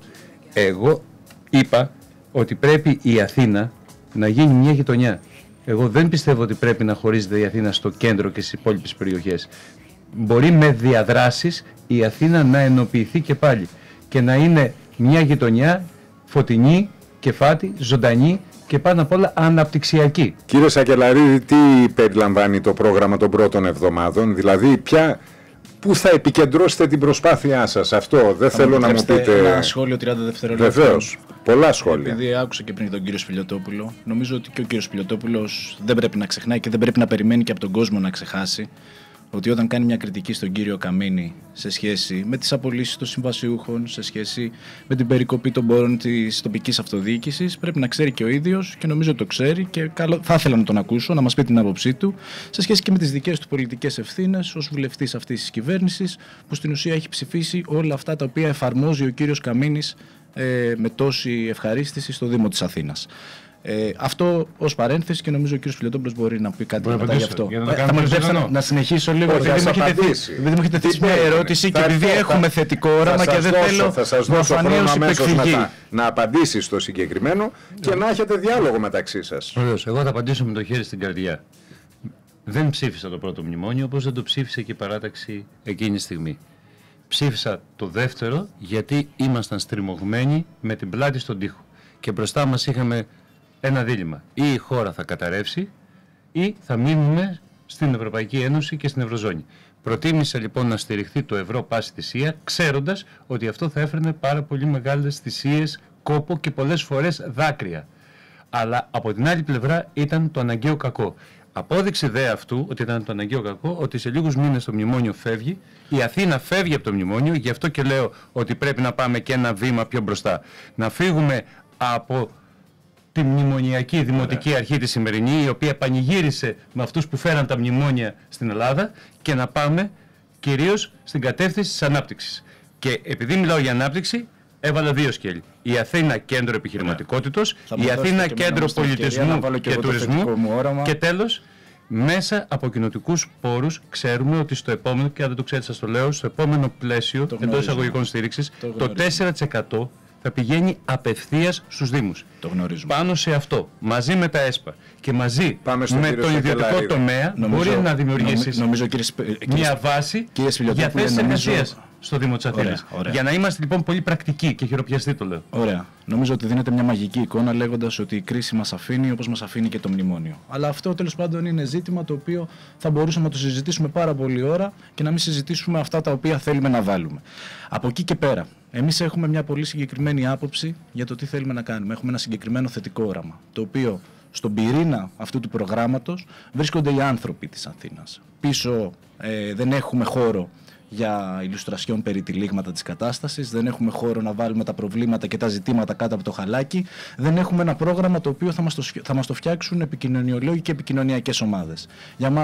εγώ είπα ότι πρέπει η Αθήνα να γίνει μια γειτονιά. Εγώ δεν πιστεύω ότι πρέπει να χωρίζεται η Αθήνα στο κέντρο και στις υπόλοιπες περιοχές. Μπορεί με διαδράσεις η Αθήνα να ενοποιηθεί και πάλι και να είναι μια γειτονιά φωτεινή, κεφάτη, ζωντανή και πάνω απ' όλα αναπτυξιακή. Κύριε Σακελαρίδη, τι περιλαμβάνει το πρόγραμμα των πρώτων εβδομάδων, δηλαδή ποια, πού θα επικεντρώσετε την προσπάθειά σας, αυτό δεν θέλω να μου πείτε. Ένα σχόλιο τριάντα δευτερόλεπτα. Βεβαίως, πολλά σχόλια. Επειδή άκουσα και πριν τον κύριο Σπηλιοτόπουλο, νομίζω ότι και ο κύριος Σπηλιοτόπουλος δεν πρέπει να ξεχνάει και δεν πρέπει να περιμένει και από τον κόσμο να ξεχάσει ότι όταν κάνει μια κριτική στον κύριο Καμίνη σε σχέση με τις απολύσεις των συμβασιούχων, σε σχέση με την περικοπή των πόρων της τοπικής αυτοδιοίκησης, πρέπει να ξέρει και ο ίδιος και νομίζω ότι το ξέρει και καλό, θα ήθελα να τον ακούσω, να μας πει την άποψή του σε σχέση και με τις δικές του πολιτικές ευθύνες ως βουλευτής αυτής της κυβέρνησης, που στην ουσία έχει ψηφίσει όλα αυτά τα οποία εφαρμόζει ο κύριος Καμίνης ε, με τόση ευχαρίστηση στο Δήμο της Αθήνας. Ε, αυτό ως παρένθεση και νομίζω ο κ. Φιλιοτόπουλος μπορεί να πει κάτι Μπορεί να μετά γι' απαντήσω, αυτό. για να το Ε, κάνουμε θα μου επιτρέψετε ζωντανό. να, να συνεχίσω λίγο, Όχι, επειδή θα μου έχετε απαντήσει. θέσει- επειδή μου έχετε θέσει Τι μια περίμενε. ερώτηση και Θα επειδή έρθω, έχουμε θα- θετικό θα όραμα και σας δεν δώσω- θέλω θα σας να δώσω χρόνο φανεί ως αμέσως υπεκφυγή. μετά να απαντήσει στο συγκεκριμένο και να έχετε διάλογο μεταξύ σας. Βεβαίως, εγώ θα απαντήσω με το χέρι στην καρδιά. Δεν ψήφισα το πρώτο μνημόνιο, όπως δεν το ψήφισε και η παράταξη εκείνη τη στιγμή. Ψήφισα το δεύτερο γιατί ήμασταν στριμωγμένοι με την πλάτη στον τοίχο. Και μπροστά μας είχαμε ένα δίλημμα. Ή η χώρα θα καταρρεύσει ή θα μείνουμε στην Ευρωπαϊκή Ένωση και στην Ευρωζώνη. Προτίμησα λοιπόν να στηριχθεί το ευρώ πάση θυσία, ξέροντας ότι αυτό θα έφερνε πάρα πολύ μεγάλες θυσίες, κόπο και πολλές φορές δάκρυα. Αλλά από την άλλη πλευρά ήταν το αναγκαίο κακό. Απόδειξη δε αυτού ότι ήταν το αναγκαίο κακό, ότι σε λίγους μήνες το μνημόνιο φεύγει, η Αθήνα φεύγει από το μνημόνιο, γι' αυτό και λέω ότι πρέπει να πάμε και ένα βήμα πιο μπροστά. Να φύγουμε από τη μνημονιακή δημοτική αρχή τη σημερινή, η οποία πανηγύρισε με αυτούς που φέραν τα μνημόνια στην Ελλάδα, και να πάμε κυρίως στην κατεύθυνση της ανάπτυξης. Και επειδή μιλάω για ανάπτυξη, έβαλα δύο σκέλη. Η Αθήνα κέντρο επιχειρηματικότητος, Θα μου η δώσετε Αθήνα και εμένα κέντρο όμως την ευκαιρία πολιτισμού να βάλω και και εγώ το τουρισμού. θετικό μου όραμα. Και τέλος, μέσα από κοινοτικούς πόρους ξέρουμε ότι στο επόμενο, και αν δεν το ξέρετε σας το λέω, στο επόμενο πλαίσιο Το εντός γνωρίζω. εισαγωγικών στήριξης, Το το γνωρίζω. τέσσερα τοις εκατό θα πηγαίνει απευθείας στους Δήμους. Το γνωρίζουμε. Πάνω σε αυτό, μαζί με τα ΕΣΠΑ και μαζί Πάμε στον με κύριο τον ιδιωτικό Σακελαρίδη. τομέα, Νομίζω- μπορεί να νομι- δημιουργήσεις νομίζω, κύριε Σπε- κύριε μια Σπε- βάση κύριε για Σπηλιοτόπουλε, θέσεις νομίζω- εργασίας στο Δήμο της Αθήνας. Ωραία, ωραία. Για να είμαστε λοιπόν πολύ πρακτικοί και χειροπιαστοί το λέω. Ωραία. Νομίζω ότι δίνεται μια μαγική εικόνα λέγοντας ότι η κρίση μας αφήνει όπως μας αφήνει και το μνημόνιο. Αλλά αυτό τέλος πάντων είναι ζήτημα το οποίο θα μπορούσαμε να το συζητήσουμε πάρα πολλή ώρα και να μην συζητήσουμε αυτά τα οποία θέλουμε να βάλουμε. Από εκεί και πέρα, εμείς έχουμε μια πολύ συγκεκριμένη άποψη για το τι θέλουμε να κάνουμε. Έχουμε ένα συγκεκριμένο θετικό όραμα, το οποίο στον πυρήνα αυτού του προγράμματος βρίσκονται οι άνθρωποι της Αθήνας. Πίσω ε, δεν έχουμε χώρο για ηλουστρασιόν περί τυλίγματα της κατάστασης, δεν έχουμε χώρο να βάλουμε τα προβλήματα και τα ζητήματα κάτω από το χαλάκι, δεν έχουμε ένα πρόγραμμα το οποίο θα μας το, θα μας το φτιάξουν επικοινωνιολόγοι και επικοινωνιακές ομάδες. Για μας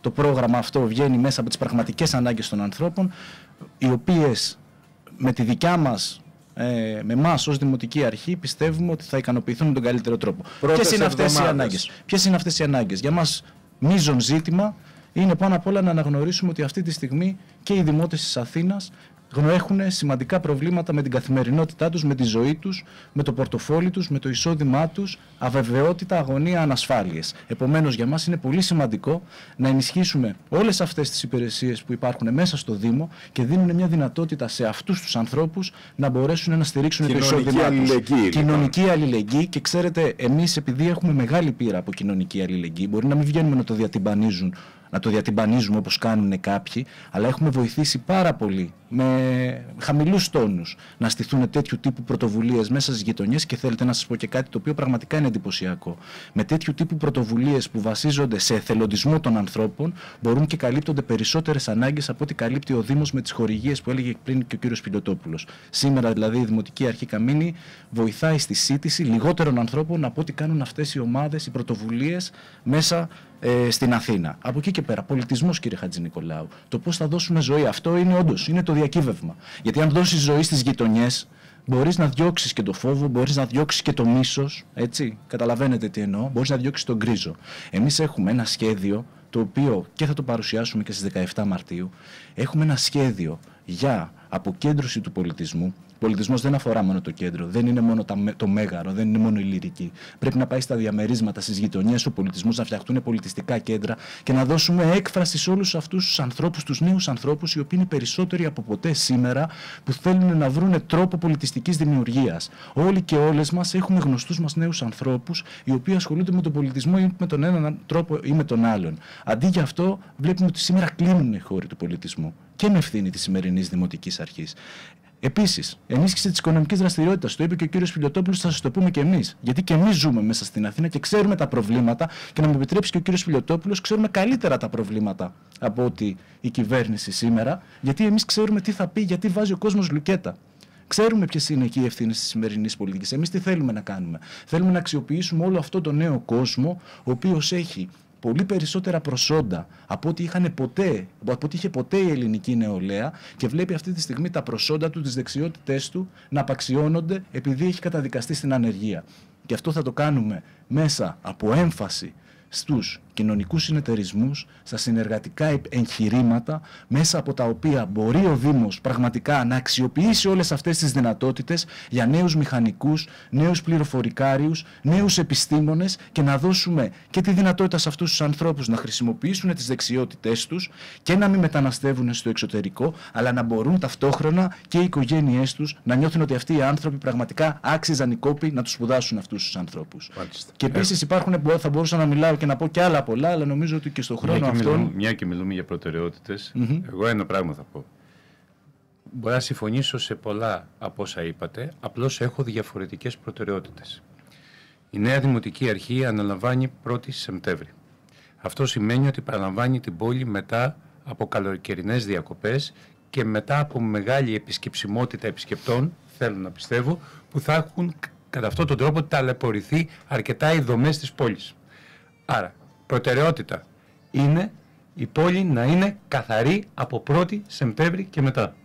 το πρόγραμμα αυτό βγαίνει μέσα από τις πραγματικές ανάγκες των ανθρώπων, οι οποίες με τη δικιά μας, ε, με εμάς ως Δημοτική Αρχή, πιστεύουμε ότι θα ικανοποιηθούν με τον καλύτερο τρόπο. Ποιες είναι αυτές οι ανάγκες? Ποιες είναι αυτές οι ανάγκες? Για μας μείζον ζήτημα είναι πάνω απ' όλα να αναγνωρίσουμε ότι αυτή τη στιγμή και οι δημότες της Αθήνας έχουν σημαντικά προβλήματα με την καθημερινότητά τους, με τη ζωή τους, με το πορτοφόλι τους, με το εισόδημά τους, αβεβαιότητα, αγωνία, ανασφάλειες. Επομένως, για μας είναι πολύ σημαντικό να ενισχύσουμε όλες αυτές τις υπηρεσίες που υπάρχουν μέσα στο Δήμο και δίνουν μια δυνατότητα σε αυτούς τους ανθρώπους να μπορέσουν να στηρίξουν το εισόδημά τους. Κοινωνική αλληλεγγύη. Και ξέρετε, εμείς επειδή έχουμε μεγάλη πείρα από κοινωνική αλληλεγγύη, μπορεί να μην βγαίνουμε να το διατυμπανίζουν. να το διατυμπανίζουμε όπως κάνουν κάποιοι, αλλά έχουμε βοηθήσει πάρα πολύ με χαμηλούς τόνους να στηθούν τέτοιου τύπου πρωτοβουλίες μέσα στις γειτονιές. Και θέλετε να σας πω και κάτι το οποίο πραγματικά είναι εντυπωσιακό. Με τέτοιου τύπου πρωτοβουλίες που βασίζονται σε εθελοντισμό των ανθρώπων, μπορούν και καλύπτονται περισσότερες ανάγκες από ό,τι καλύπτει ο Δήμος με τις χορηγίες που έλεγε πριν και ο κύριος Πιλιοτόπουλος. Σήμερα δηλαδή η Δημοτική Αρχή Καμίνη βοηθάει στη σύντηση λιγότερων ανθρώπων από ό,τι κάνουν αυτές οι ομάδες, οι πρωτοβουλίες μέσα ε, στην Αθήνα. Από εκεί και πέρα, πολιτισμός, κύριε Χατζηνικολάου. Το πώς θα δώσουμε ζωή, αυτό είναι όντως, είναι το διακύβευμα. Γιατί αν δώσεις ζωή στις γειτονιές, μπορείς να διώξεις και το φόβο, μπορείς να διώξεις και το μίσος, έτσι, καταλαβαίνετε τι εννοώ, μπορείς να διώξεις τον γκρίζο. Εμείς έχουμε ένα σχέδιο, το οποίο και θα το παρουσιάσουμε και στις δεκαεφτά Μαρτίου, έχουμε ένα σχέδιο για αποκέντρωση του πολιτισμού. Ο πολιτισμός δεν αφορά μόνο το κέντρο, δεν είναι μόνο το μέγαρο, δεν είναι μόνο η λυρική. Πρέπει να πάει στα διαμερίσματα, στις γειτονιές, ο πολιτισμός, να φτιαχτούν πολιτιστικά κέντρα και να δώσουμε έκφραση σε όλους αυτούς τους ανθρώπους, τους νέους ανθρώπους, οι οποίοι είναι περισσότεροι από ποτέ σήμερα, που θέλουν να βρουν τρόπο πολιτιστικής δημιουργίας. Όλοι και όλες μας έχουμε γνωστούς μας νέους ανθρώπους, οι οποίοι ασχολούνται με τον πολιτισμό ή με τον έναν τρόπο ή με τον άλλον. Αντί για αυτό, βλέπουμε ότι σήμερα κλείνουν οι χώροι του πολιτισμού και με ευθύνη της σημερινής Δημοτικής Αρχής. Επίσης, ενίσχυση της οικονομικής δραστηριότητας. Το είπε και ο κύριος Πιλιοτόπουλος, θα σας το πούμε και εμείς. Γιατί και εμείς ζούμε μέσα στην Αθήνα και ξέρουμε τα προβλήματα. Και να μου επιτρέψει και ο κύριος Πιλιοτόπουλος, ξέρουμε καλύτερα τα προβλήματα από ότι η κυβέρνηση σήμερα. Γιατί εμείς ξέρουμε τι θα πει, γιατί βάζει ο κόσμος λουκέτα. Ξέρουμε ποιες είναι εκεί οι ευθύνες της σημερινής πολιτικής. Εμείς τι θέλουμε να κάνουμε? Θέλουμε να αξιοποιήσουμε όλο αυτό τον νέο κόσμο, ο οποίος έχει πολύ περισσότερα προσόντα από ό,τι, είχαν ποτέ, από ό,τι είχε ποτέ η ελληνική νεολαία, και βλέπει αυτή τη στιγμή τα προσόντα του, τις δεξιότητές του να απαξιώνονται επειδή έχει καταδικαστεί στην ανεργία. Και αυτό θα το κάνουμε μέσα από έμφαση στους κοινωνικούς συνεταιρισμούς, στα συνεργατικά εγχειρήματα, μέσα από τα οποία μπορεί ο Δήμος πραγματικά να αξιοποιήσει όλες αυτές τις δυνατότητες για νέους μηχανικούς, νέους πληροφορικάριους, νέους επιστήμονες, και να δώσουμε και τη δυνατότητα σε αυτούς τους ανθρώπους να χρησιμοποιήσουν τις δεξιότητές τους και να μην μεταναστεύουν στο εξωτερικό, αλλά να μπορούν ταυτόχρονα και οι οικογένειές τους να νιώθουν ότι αυτοί οι άνθρωποι πραγματικά άξιζαν οι κόποι να τους σπουδάσουν αυτούς τους ανθρώπους. Μάλιστα. Και επίσης υπάρχουν, θα μπορούσα να μιλάω και να πω και άλλα πολλά, αλλά νομίζω ότι και στον χρόνο αυτόν. Μια και μιλούμε για προτεραιότητες, mm-hmm. εγώ ένα πράγμα θα πω. Μπορώ να συμφωνήσω σε πολλά από όσα είπατε, απλώς έχω διαφορετικές προτεραιότητες. Η νέα Δημοτική Αρχή αναλαμβάνει πρώτη Σεπτέμβρη. Αυτό σημαίνει ότι παραλαμβάνει την πόλη μετά από καλοκαιρινές διακοπές και μετά από μεγάλη επισκεψιμότητα επισκεπτών, θέλω να πιστεύω, που θα έχουν κατά αυτόν τον τρόπο ταλαιπωρηθεί αρκετά οι δομές της πόλης. Άρα, προτεραιότητα είναι η πόλη να είναι καθαρή από πρώτη Σεπτέμβρη και μετά.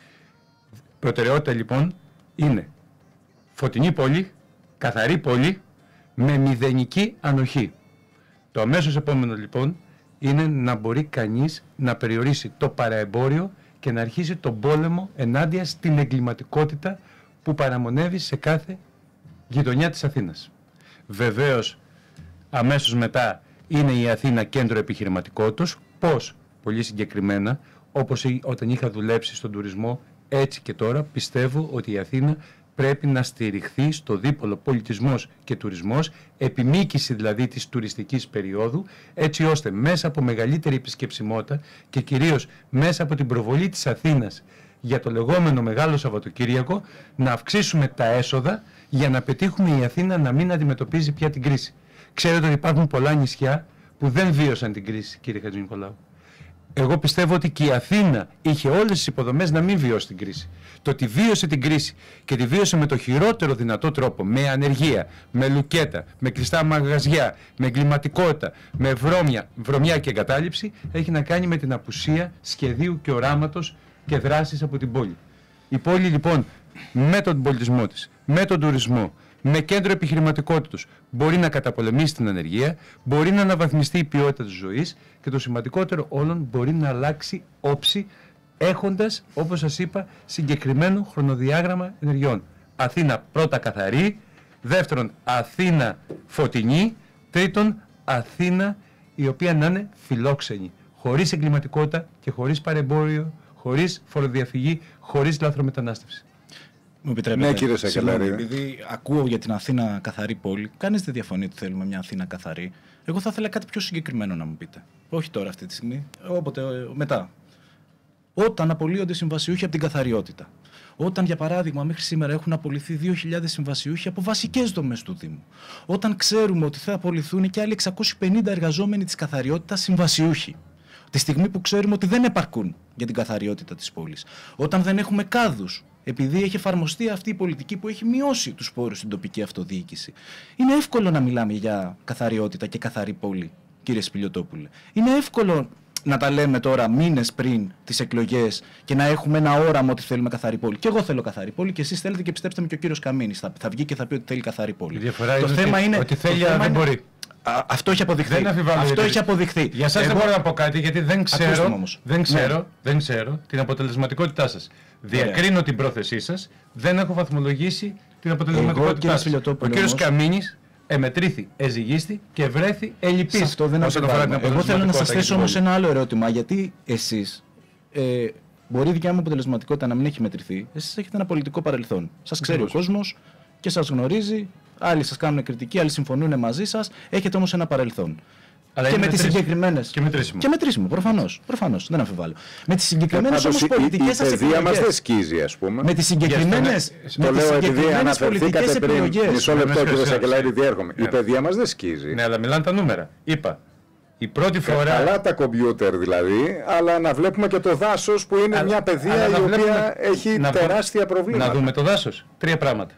Προτεραιότητα λοιπόν είναι φωτεινή πόλη, καθαρή πόλη, με μηδενική ανοχή. Το αμέσως επόμενο λοιπόν είναι να μπορεί κανείς να περιορίσει το παραεμπόριο και να αρχίσει τον πόλεμο ενάντια στην εγκληματικότητα που παραμονεύει σε κάθε γειτονιά της Αθήνας. Βεβαίως, αμέσως μετά είναι η Αθήνα κέντρο επιχειρηματικότητας. Πώς? Πολύ συγκεκριμένα, όπως όταν είχα δουλέψει στον τουρισμό, έτσι και τώρα πιστεύω ότι η Αθήνα πρέπει να στηριχθεί στο δίπολο πολιτισμός και τουρισμός, επιμήκυση δηλαδή της τουριστικής περίοδου, έτσι ώστε μέσα από μεγαλύτερη επισκεψιμότητα και κυρίως μέσα από την προβολή της Αθήνας για το λεγόμενο Μεγάλο Σαββατοκύριακο, να αυξήσουμε τα έσοδα για να πετύχουμε η Αθήνα να μην αντιμετωπίζει πια την κρίση. Ξέρετε ότι υπάρχουν πολλά νησιά που δεν βίωσαν την κρίση, κύριε Χατζηνικολάου. Εγώ πιστεύω ότι και η Αθήνα είχε όλες τις υποδομές να μην βιώσει την κρίση. Το ότι βίωσε την κρίση και τη βίωσε με το χειρότερο δυνατό τρόπο, με ανεργία, με λουκέτα, με κλειστά μαγαζιά, με εγκληματικότητα, με βρώμια, βρωμιά και εγκατάλειψη, έχει να κάνει με την απουσία σχεδίου και οράματος και δράσης από την πόλη. Η πόλη λοιπόν με τον πολιτισμό της, με τον τουρισμό, με κέντρο επιχειρηματικότητας μπορεί να καταπολεμήσει την ανεργία, μπορεί να αναβαθμιστεί η ποιότητα της ζωής και το σημαντικότερο όλων μπορεί να αλλάξει όψη έχοντας, όπως σας είπα, συγκεκριμένο χρονοδιάγραμμα ενεργειών. Αθήνα πρώτα καθαρή, δεύτερον Αθήνα φωτεινή, τρίτον Αθήνα η οποία να είναι φιλόξενη, χωρίς εγκληματικότητα και χωρίς παρεμπόριο, χωρίς φοροδιαφυγή, χωρίς λαθρομετανάστευση. Μου επιτρέπετε, ναι, κύριε Σακελάρη. Επειδή ακούω για την Αθήνα καθαρή πόλη, κανείς δεν διαφωνεί ότι θέλουμε μια Αθήνα καθαρή. Εγώ θα ήθελα κάτι πιο συγκεκριμένο να μου πείτε. Όχι τώρα αυτή τη στιγμή, όποτε μετά. Όταν απολύονται συμβασιούχοι από την καθαριότητα. Όταν, για παράδειγμα, μέχρι σήμερα έχουν απολυθεί δύο χιλιάδες συμβασιούχοι από βασικές δομές του Δήμου. Όταν ξέρουμε ότι θα απολυθούν και άλλοι εξακόσιοι πενήντα εργαζόμενοι της καθαριότητας συμβασιούχοι. Τη στιγμή που ξέρουμε ότι δεν επαρκούν για την καθαριότητα της πόλης. Όταν δεν έχουμε κάδους, επειδή έχει εφαρμοστεί αυτή η πολιτική που έχει μειώσει τους πόρους στην τοπική αυτοδιοίκηση. Είναι εύκολο να μιλάμε για καθαριότητα και καθαρή πόλη, κύριε Σπηλιωτόπουλε. Είναι εύκολο να τα λέμε τώρα μήνες πριν τις εκλογές και να έχουμε ένα όραμα ότι θέλουμε καθαρή πόλη. Και εγώ θέλω καθαρή πόλη και εσείς θέλετε και πιστέψτε με και ο κύριος Καμίνης θα, θα βγει και θα πει ότι θέλει καθαρή πόλη. Η διαφορά το είναι θέμα ότι, είναι ότι θέλει αλλά δεν είναι, μπορεί. Α, αυτό έχει αποδειχθεί. Αυτό έχει αποδειχθεί. Για εσάς δεν μπορώ να πω κάτι γιατί δεν ξέρω, δεν ξέρω, ναι. δεν ξέρω την αποτελεσματικότητά σας. Διακρίνω την πρόθεσή σας, δεν έχω βαθμολογήσει την αποτελεσματικότητά σας. Ο κύριος Καμίνης εμετρήθη, εζυγίστη και βρέθη ελλειπής. Αυτό δεν αφορά. Εγώ θέλω να σας θέσω όμως ένα άλλο ερώτημα. Γιατί εσείς, ε, μπορεί η δικιά μου αποτελεσματικότητα να μην έχει μετρηθεί, εσείς έχετε ένα πολιτικό παρελθόν. Σας ξέρει ο κόσμος και σας γνωρίζει. Άλλοι σας κάνουν κριτική, άλλοι συμφωνούν μαζί σας. Έχετε όμως ένα παρελθόν. Αλλά και με τις συγκεκριμένες. Και μετρήσιμο. Και μετρήσιμο, προφανώς. Προφανώς, δεν αμφιβάλλω. Με τις συγκεκριμένες όμως πολιτικές σας επιλογές. Η παιδεία μας δεν επιλογές. σκίζει, ας πούμε. Με τις συγκεκριμένες. Το λέω επειδή αναφερθήκατε πριν. Μισό λεπτό, κύριε Σακελάρη, διέρχομαι. Η παιδεία μας δεν σκίζει. Ναι, αλλά μιλάνε τα νούμερα. Είπα. Η πρώτη φορά. Καλά τα κομπιούτερ δηλαδή, αλλά να βλέπουμε και το δάσος που είναι αλλά, μια παιδεία η οποία έχει να τεράστια προβλήματα. Να δούμε το δάσος. Τρία πράγματα.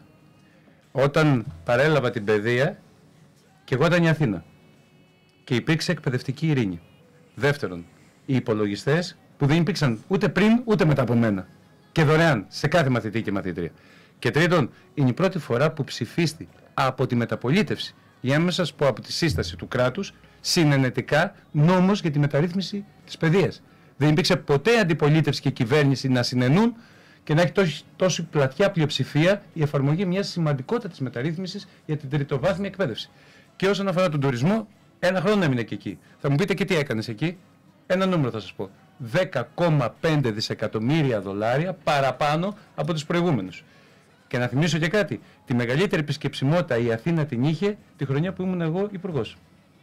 Όταν παρέλαβα την παιδεία και εγώ ήταν η Αθήνα. Και υπήρξε εκπαιδευτική ειρήνη. Δεύτερον, οι υπολογιστές που δεν υπήρξαν ούτε πριν ούτε μετά από μένα. Και δωρεάν σε κάθε μαθητή και μαθήτρια. Και τρίτον, είναι η πρώτη φορά που ψηφίστη από τη μεταπολίτευση, για να μην σας πω από τη σύσταση του κράτους, συνενετικά νόμος για τη μεταρρύθμιση της παιδείας. Δεν υπήρξε ποτέ αντιπολίτευση και κυβέρνηση να συνενούν και να έχει τόση, τόση πλατιά πλειοψηφία η εφαρμογή μιας σημαντικότατης μεταρρύθμισης για την τριτοβάθμια εκπαίδευση. Και όσον αφορά τον τουρισμό, ένα χρόνο έμεινε και εκεί. Θα μου πείτε και τι έκανες εκεί. Ένα νούμερο θα σας πω. δέκα κόμμα πέντε δισεκατομμύρια δολάρια παραπάνω από τους προηγούμενους. Και να θυμίσω και κάτι. Τη μεγαλύτερη επισκεψιμότητα η Αθήνα την είχε τη χρονιά που ήμουν εγώ υπουργός.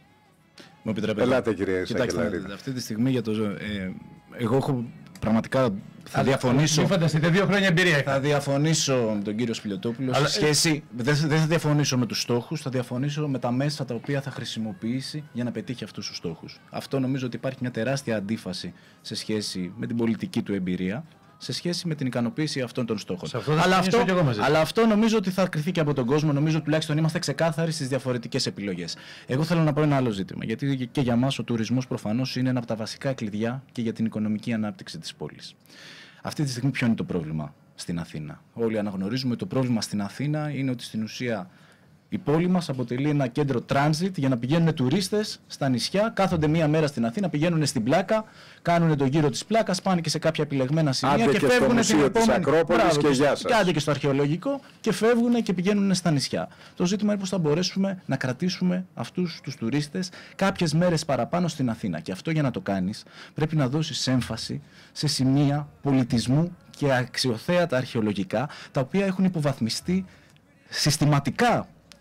Μου επιτρέπετε. Ελάτε, κύριε Σακελάρη. Αυτή τη στιγμή για το. Ε, εγώ έχω πραγματικά. Θα αλλά, διαφωνήσω. Μην φανταστείτε, δύο χρόνια εμπειρία. Θα διαφωνήσω με τον κύριο Σπηλιωτόπουλο. Σε σχέση, δεν, δεν θα διαφωνήσω με τους στόχους, θα διαφωνήσω με τα μέσα τα οποία θα χρησιμοποιήσει για να πετύχει αυτούς τους στόχους. Αυτό νομίζω ότι υπάρχει μια τεράστια αντίφαση σε σχέση με την πολιτική του εμπειρία, σε σχέση με την ικανοποίηση αυτών των στόχων. Αυτό αλλά, αυτό, αλλά αυτό νομίζω ότι θα κριθεί και από τον κόσμο. Νομίζω τουλάχιστον είμαστε ξεκάθαροι στις διαφορετικές επιλογές. Εγώ θέλω να πω ένα άλλο ζήτημα. Γιατί και για μας ο τουρισμός προφανώς είναι ένα από τα βασικά κλειδιά και για την οικονομική ανάπτυξη της πόλης. Αυτή τη στιγμή ποιο είναι το πρόβλημα στην Αθήνα? Όλοι αναγνωρίζουμε ότι το πρόβλημα στην Αθήνα είναι ότι στην ουσία η πόλη μας αποτελεί ένα κέντρο transit για να πηγαίνουν τουρίστες στα νησιά, κάθονται μία μέρα στην Αθήνα, πηγαίνουν στην Πλάκα, κάνουν τον γύρο της Πλάκας, πάνε και σε κάποια επιλεγμένα σημεία και, και φεύγουν στην επόμενη. Ακρόπολης και γεια σας. Και άντε και στο αρχαιολογικό και φεύγουν και πηγαίνουν στα νησιά. Το ζήτημα είναι πώς θα μπορέσουμε να κρατήσουμε αυτούς τους τουρίστες κάποιες μέρες παραπάνω στην Αθήνα. Και αυτό για να το κάνεις πρέπει να δώσεις έμφαση σε σημεία πολιτισμού και αξιοθέατα αρχαιολογικά, τα οποία έχουν υποβαθμιστεί συστηματικά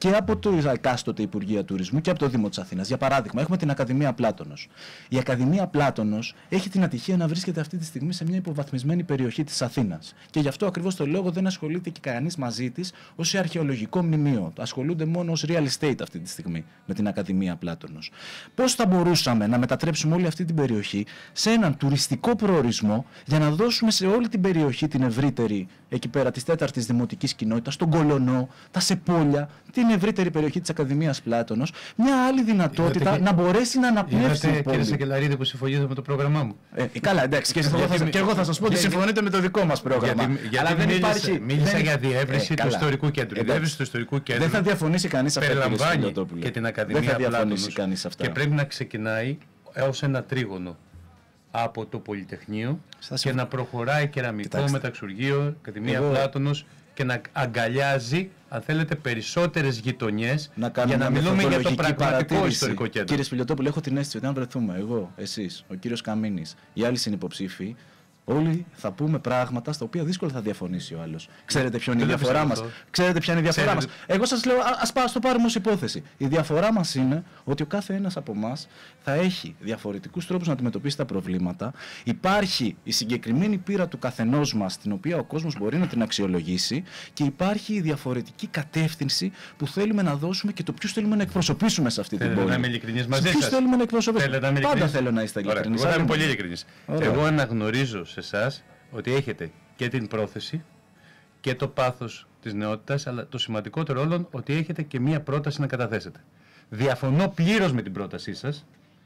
και από το εκάστοτε Υπουργεία Τουρισμού και από το Δήμο της Αθήνας. Για παράδειγμα, έχουμε την Ακαδημία Πλάτωνος. Η Ακαδημία Πλάτωνος έχει την ατυχία να βρίσκεται αυτή τη στιγμή σε μια υποβαθμισμένη περιοχή της Αθήνας. Και γι' αυτό ακριβώς το λόγο δεν ασχολείται και κανείς μαζί της ως αρχαιολογικό μνημείο. Ασχολούνται μόνο ως real estate αυτή τη στιγμή με την Ακαδημία Πλάτωνος. Πώς θα μπορούσαμε να μετατρέψουμε όλη αυτή την περιοχή σε έναν τουριστικό προορισμό για να δώσουμε σε όλη την περιοχή την ευρύτερη, εκεί πέρα της τέταρτης δημοτικής κοινότητας, τον Κολονό, τα Σεπόλια, την ευρύτερη περιοχή της Ακαδημίας Πλάτωνος, μια άλλη δυνατότητα είδατε, να μπορέσει να αναπνεύσει την πόλη. Κύριε Σακελαρίδη, που συμφωνείτε με το πρόγραμμά μου. Ε, καλά, εντάξει, και, γιατί, και εγώ θα σας πω ότι συμφωνείτε με το δικό μας πρόγραμμα. Γιατί, γιατί αλλά δεν μίλησα, υπάρχει. Μίλησα δεν... για διεύρυνση ε, του ιστορικού κέντρου. Η διεύρυνση του ιστορικού κέντρου. Δεν θα διαφωνήσει κανείς αυτό. Περιλαμβάνει και την Ακαδημία Πλάτωνος. Και πρέπει να ξεκινάει ως ένα τρίγωνο από το Πολυτεχνείο Στάση... και να προχωράει κεραμικό, Κοιτάξτε. μεταξουργείο, Ακαδημία Εγώ... Πλάτωνος και να αγκαλιάζει, αν θέλετε, περισσότερες γειτονιές να για να μιλούμε για το πραγματικό ιστορικό κέντρο. Κύριε Σπηλιωτόπουλε, έχω την αίσθηση ότι αν βρεθούμε εγώ, εσείς, ο κύριος Καμίνης, οι άλλοι συνυποψήφοι, όλοι θα πούμε πράγματα στα οποία δύσκολα θα διαφωνήσει ο άλλος. Ξέρετε ποια είναι η διαφορά μας. Ξέρετε ποια είναι η διαφορά μας. Εγώ σας λέω, ας το πάρουμε ως υπόθεση. Η διαφορά μας είναι ότι ο κάθε ένας από εμάς θα έχει διαφορετικούς τρόπους να αντιμετωπίσει τα προβλήματα. Υπάρχει η συγκεκριμένη πείρα του καθενός μας, την οποία ο κόσμος μπορεί να την αξιολογήσει, και υπάρχει η διαφορετική κατεύθυνση που θέλουμε να δώσουμε και το ποιους θέλουμε να εκπροσωπήσουμε σε αυτή την πόλη. Να είμαι ειλικρινής μαζί σας. Ποιους θέλουμε να εκπροσωπήσουμε. Πάντα θέλω να είστε ειλικρινείς. Εγώ θα είμαι πολύ ειλικρινής. Εγώ αναγνωρίζω σε εσάς ότι έχετε και την πρόθεση και το πάθος της νεότητας, αλλά το σημαντικότερο όλων ότι έχετε και μία πρόταση να καταθέσετε. Διαφωνώ πλήρως με την πρότασή σας.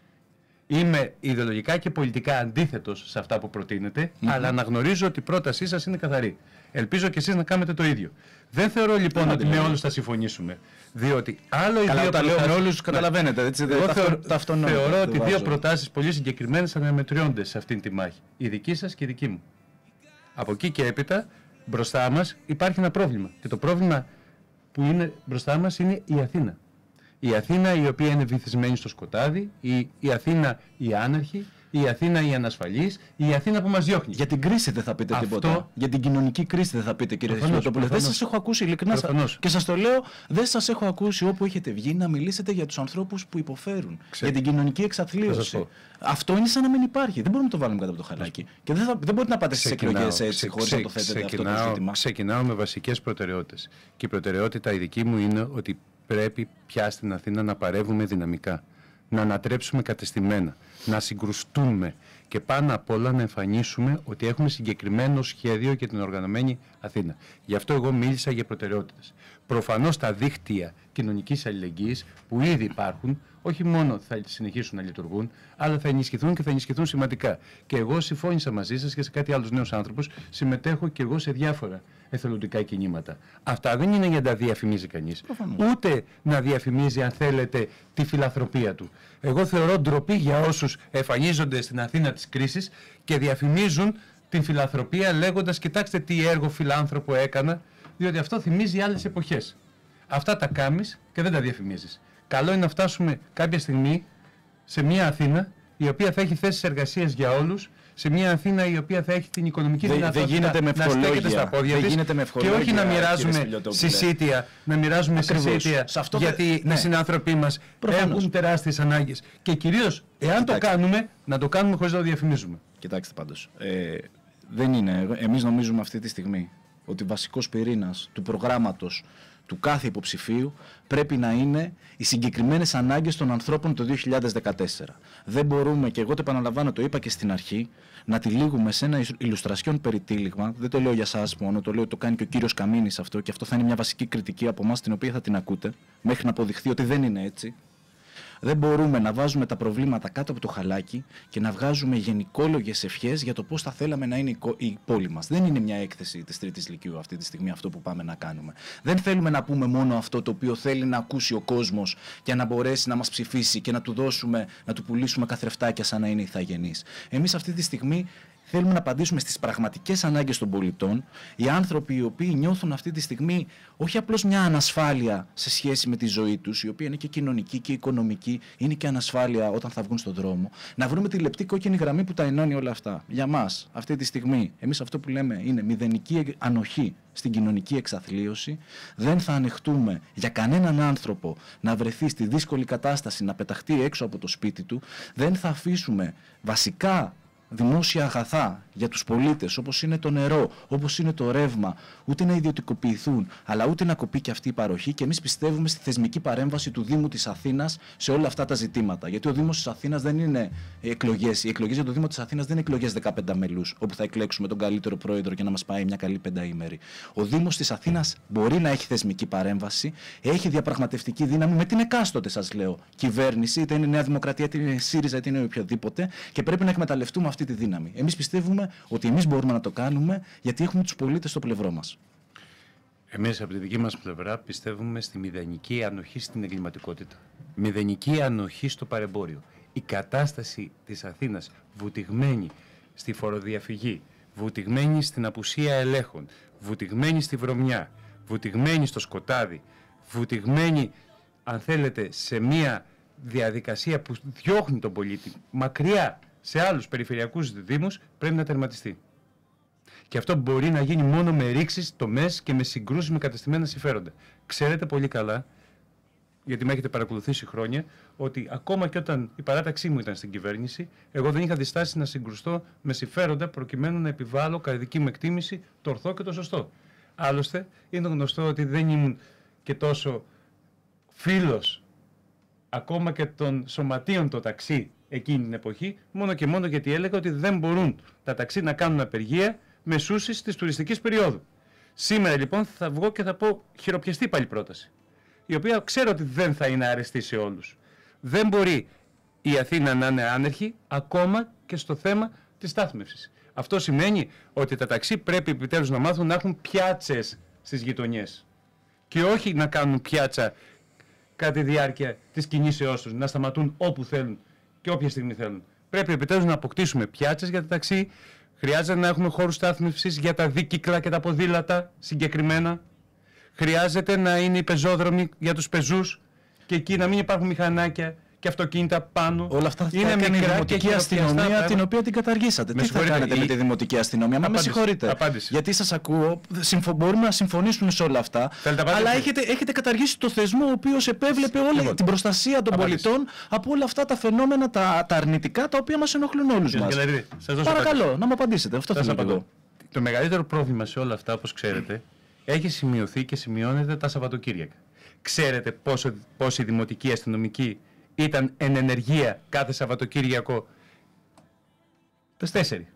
Είμαι ιδεολογικά και πολιτικά αντίθετος σε αυτά που προτείνετε, mm-hmm. αλλά αναγνωρίζω ότι η πρότασή σας είναι καθαρή. Ελπίζω και εσείς να κάνετε το ίδιο. Δεν θεωρώ λοιπόν ότι με όλους θα συμφωνήσουμε. Διότι άλλο οι δύο προτάσεις. Με όλους καταλαβαίνετε. Έτσι, εγώ θεωρώ, θεωρώ ότι δύο προτάσεις πολύ συγκεκριμένες αναμετριώνται σε αυτήν τη μάχη. Η δική σας και η δική μου. Από εκεί και έπειτα, μπροστά μας υπάρχει ένα πρόβλημα. Και το πρόβλημα που είναι μπροστά μας είναι η Αθήνα. Η Αθήνα η οποία είναι βυθισμένη στο σκοτάδι, η, η Αθήνα η άναρχη, η Αθήνα η ανασφαλής, η Αθήνα που μας διώχνει. Για την κρίση δεν θα πείτε Αυτό... τίποτα. Για την κοινωνική κρίση δεν θα πείτε, κύριε Σπηλιωτόπουλε. Δεν σας έχω ακούσει ειλικρινά. Και σας το λέω, δεν σας έχω ακούσει όπου έχετε βγει να μιλήσετε για τους ανθρώπους που υποφέρουν. Ξέ... Για την κοινωνική εξαθλίωση. Αυτό είναι σαν να μην υπάρχει. Δεν μπορούμε να το βάλουμε κάτω από το χαλάκι. Και δεν, θα... δεν μπορείτε να πάτε στις εκλογές έτσι χωρίς να το θέτετε αυτό το ζήτημα. Ξεκινάω με βασικές προτεραιότητες. Και η προτεραιότητα η δική μου είναι ότι πρέπει πια στην Αθήνα να παρεύουμε δυναμικά, να ανατρέψουμε κατεστημένα, να συγκρουστούμε και πάνω απ' όλα να εμφανίσουμε ότι έχουμε συγκεκριμένο σχέδιο για την οργανωμένη Αθήνα. Γι' αυτό εγώ μίλησα για προτεραιότητες. Προφανώς τα δίκτυα κοινωνικής αλληλεγγύης που ήδη υπάρχουν, όχι μόνο θα συνεχίσουν να λειτουργούν, αλλά θα ενισχυθούν και θα ενισχυθούν σημαντικά. Και εγώ συμφώνησα μαζί σας και σε κάτι άλλους νέους άνθρωπους, συμμετέχω και εγώ σε διάφορα εθελοντικά κινήματα. Αυτά δεν είναι για να τα διαφημίζει κανείς. Προφανώς. Ούτε να διαφημίζει, αν θέλετε, τη φιλανθρωπία του. Εγώ θεωρώ ντροπή για όσους εμφανίζονται στην Αθήνα της κρίσης και διαφημίζουν την φιλανθρωπία λέγοντας κοιτάξτε τι έργο φιλάνθρωπο έκανα, διότι αυτό θυμίζει άλλες εποχές. Αυτά τα κάνεις και δεν τα διαφημίζεις. Καλό είναι να φτάσουμε κάποια στιγμή σε μια Αθήνα η οποία θα έχει θέσεις εργασίας για όλους, σε μια Αθήνα η οποία θα έχει την οικονομική δυνατότητα να στέκεται στα πόδια της και όχι να μοιράζουμε συσίτια, να μοιράζουμε συσίτια γιατί ναι. οι συνάνθρωποι μας Προφανώς. έχουν τεράστιες ανάγκες. Και κυρίως, εάν Κοιτάξτε. το κάνουμε, να το κάνουμε χωρίς να το διαφημίζουμε. Κοιτάξτε πάντως, ε, δεν είναι, εμείς νομίζουμε αυτή τη στιγμή ότι βασικός πυρήνας του προγράμματος του κάθε υποψηφίου πρέπει να είναι οι συγκεκριμένες ανάγκες των ανθρώπων το δύο χιλιάδες δεκατέσσερα. Δεν μπορούμε, και εγώ το επαναλαμβάνω, το είπα και στην αρχή, να τυλίγουμε σε ένα ηλουστρασιόν περιτύλιγμα. Δεν το λέω για σας μόνο, το λέω ότι το κάνει και ο κύριος Καμίνης αυτό, και αυτό θα είναι μια βασική κριτική από εμάς την οποία θα την ακούτε, μέχρι να αποδειχθεί ότι δεν είναι έτσι. Δεν μπορούμε να βάζουμε τα προβλήματα κάτω από το χαλάκι και να βγάζουμε γενικόλογες ευχές για το πώς θα θέλαμε να είναι η πόλη μας. Δεν είναι μια έκθεση της Τρίτης Λυκείου αυτή τη στιγμή αυτό που πάμε να κάνουμε. Δεν θέλουμε να πούμε μόνο αυτό το οποίο θέλει να ακούσει ο κόσμος για να μπορέσει να μας ψηφίσει και να του δώσουμε, να του πουλήσουμε καθρεφτάκια σαν να είναι ηθαγενής. Εμείς αυτή τη στιγμή Θέλουμε να απαντήσουμε στις πραγματικές ανάγκες των πολιτών, οι άνθρωποι οι οποίοι νιώθουν αυτή τη στιγμή όχι απλώς μια ανασφάλεια σε σχέση με τη ζωή τους, η οποία είναι και κοινωνική και οικονομική, είναι και ανασφάλεια όταν θα βγουν στον δρόμο. Να βρούμε τη λεπτή κόκκινη γραμμή που τα ενώνει όλα αυτά. Για μας, αυτή τη στιγμή, εμείς αυτό που λέμε είναι μηδενική ανοχή στην κοινωνική εξαθλίωση. Δεν θα ανεχτούμε για κανέναν άνθρωπο να βρεθεί στη δύσκολη κατάσταση να πεταχτεί έξω από το σπίτι του. Δεν θα αφήσουμε βασικά δημόσια αγαθά για τους πολίτες, όπως είναι το νερό, όπως είναι το ρεύμα, ούτε να ιδιωτικοποιηθούν, αλλά ούτε να κοπεί και αυτή η παροχή. Και εμείς πιστεύουμε στη θεσμική παρέμβαση του Δήμου της Αθήνας σε όλα αυτά τα ζητήματα. Γιατί ο Δήμος της Αθήνας δεν είναι εκλογές. Οι εκλογές για το Δήμο της Αθήνας δεν είναι εκλογές δεκαπέντε μελούς, όπου θα εκλέξουμε τον καλύτερο πρόεδρο και να μας πάει μια καλή πενταήμερη. Ο Δήμος της Αθήνας μπορεί να έχει θεσμική παρέμβαση, έχει διαπραγματευτική δύναμη με την εκάστοτε, σας λέω, κυβέρνηση, είτε είναι Νέα Δημοκρατία, είτε είναι ΣΥΡΙΖΑ, είτε είναι οποιοδήποτε, και πρέπει να εκμεταλλευτούμε αυτή τη δύναμη. Εμείς πιστεύουμε ότι εμείς μπορούμε να το κάνουμε, γιατί έχουμε τους πολίτες στο πλευρό μας. Εμείς από τη δική μας πλευρά πιστεύουμε στη μηδενική ανοχή στην εγκληματικότητα. Μηδενική ανοχή στο παρεμπόριο. Η κατάσταση της Αθήνας βουτυγμένη στη φοροδιαφυγή, βουτυγμένη στην απουσία ελέγχων, βουτυγμένη στη βρωμιά, βουτυγμένη στο σκοτάδι, βουτυγμένη, αν θέλετε, σε μια διαδικασία που διώχνει τον πολίτη μακριά σε άλλους περιφερειακούς δήμους, πρέπει να τερματιστεί. Και αυτό μπορεί να γίνει μόνο με ρήξεις, τομές και με συγκρούσεις με κατεστημένα συμφέροντα. Ξέρετε πολύ καλά, γιατί με έχετε παρακολουθήσει χρόνια, ότι ακόμα και όταν η παράταξή μου ήταν στην κυβέρνηση, εγώ δεν είχα διστάσει να συγκρουστώ με συμφέροντα προκειμένου να επιβάλλω, κατά δική μου εκτίμηση, το ορθό και το σωστό. Άλλωστε, είναι γνωστό ότι δεν ήμουν και τόσο φίλος ακόμα και των σωματείων το ταξί εκείνη την εποχή, μόνο και μόνο γιατί έλεγα ότι δεν μπορούν τα ταξί να κάνουν απεργία μεσούσης της τουριστικής περίοδου. Σήμερα λοιπόν θα βγω και θα πω χειροπιαστή πάλι πρόταση, η οποία ξέρω ότι δεν θα είναι αρεστή σε όλους. Δεν μπορεί η Αθήνα να είναι άνερχη ακόμα και στο θέμα της στάθμευσης. Αυτό σημαίνει ότι τα ταξί πρέπει επιτέλους να μάθουν να έχουν πιάτσες στις γειτονιές και όχι να κάνουν πιάτσα κατά τη διάρκεια της κινήσεώς τους, να σταματούν όπου θέλουν και όποια στιγμή θέλουν. Πρέπει επιτέλους να αποκτήσουμε πιάτσες για τα ταξί. Χρειάζεται να έχουμε χώρους στάθμευσης για τα δίκυκλα και τα ποδήλατα συγκεκριμένα. Χρειάζεται να είναι οι πεζόδρομοι για τους πεζούς και εκεί να μην υπάρχουν μηχανάκια και αυτοκίνητα πάνω. Όλα αυτά θα είναι κάνει η μικρά δημοτική και αστυνομία, την οποία την καταργήσατε. Με Τι θα κάνετε η... με τη δημοτική αστυνομία? Μα με συγχωρείτε. Απάντηση. Γιατί σας ακούω, συμφω... μπορούμε να συμφωνήσουμε σε όλα αυτά, αλλά έχετε, έχετε καταργήσει το θεσμό ο οποίος επέβλεπε όλη λοιπόν την προστασία των απάντηση. πολιτών από όλα αυτά τα φαινόμενα τα, τα αρνητικά, τα οποία μας ενοχλούν όλους μας. Γελαρίδη, παρακαλώ, απάντηση. να μου απαντήσετε. Αυτό θέλω να πω. Το μεγαλύτερο πρόβλημα σε όλα αυτά, όπως ξέρετε, έχει σημειωθεί και σημειώνεται τα Σαββατοκύριακα. Ξέρετε πόσο, πόσοι δημοτικοί αστυνομικοί ήταν εν ενεργεία κάθε Σαββατοκύριακο? Τέσσερι.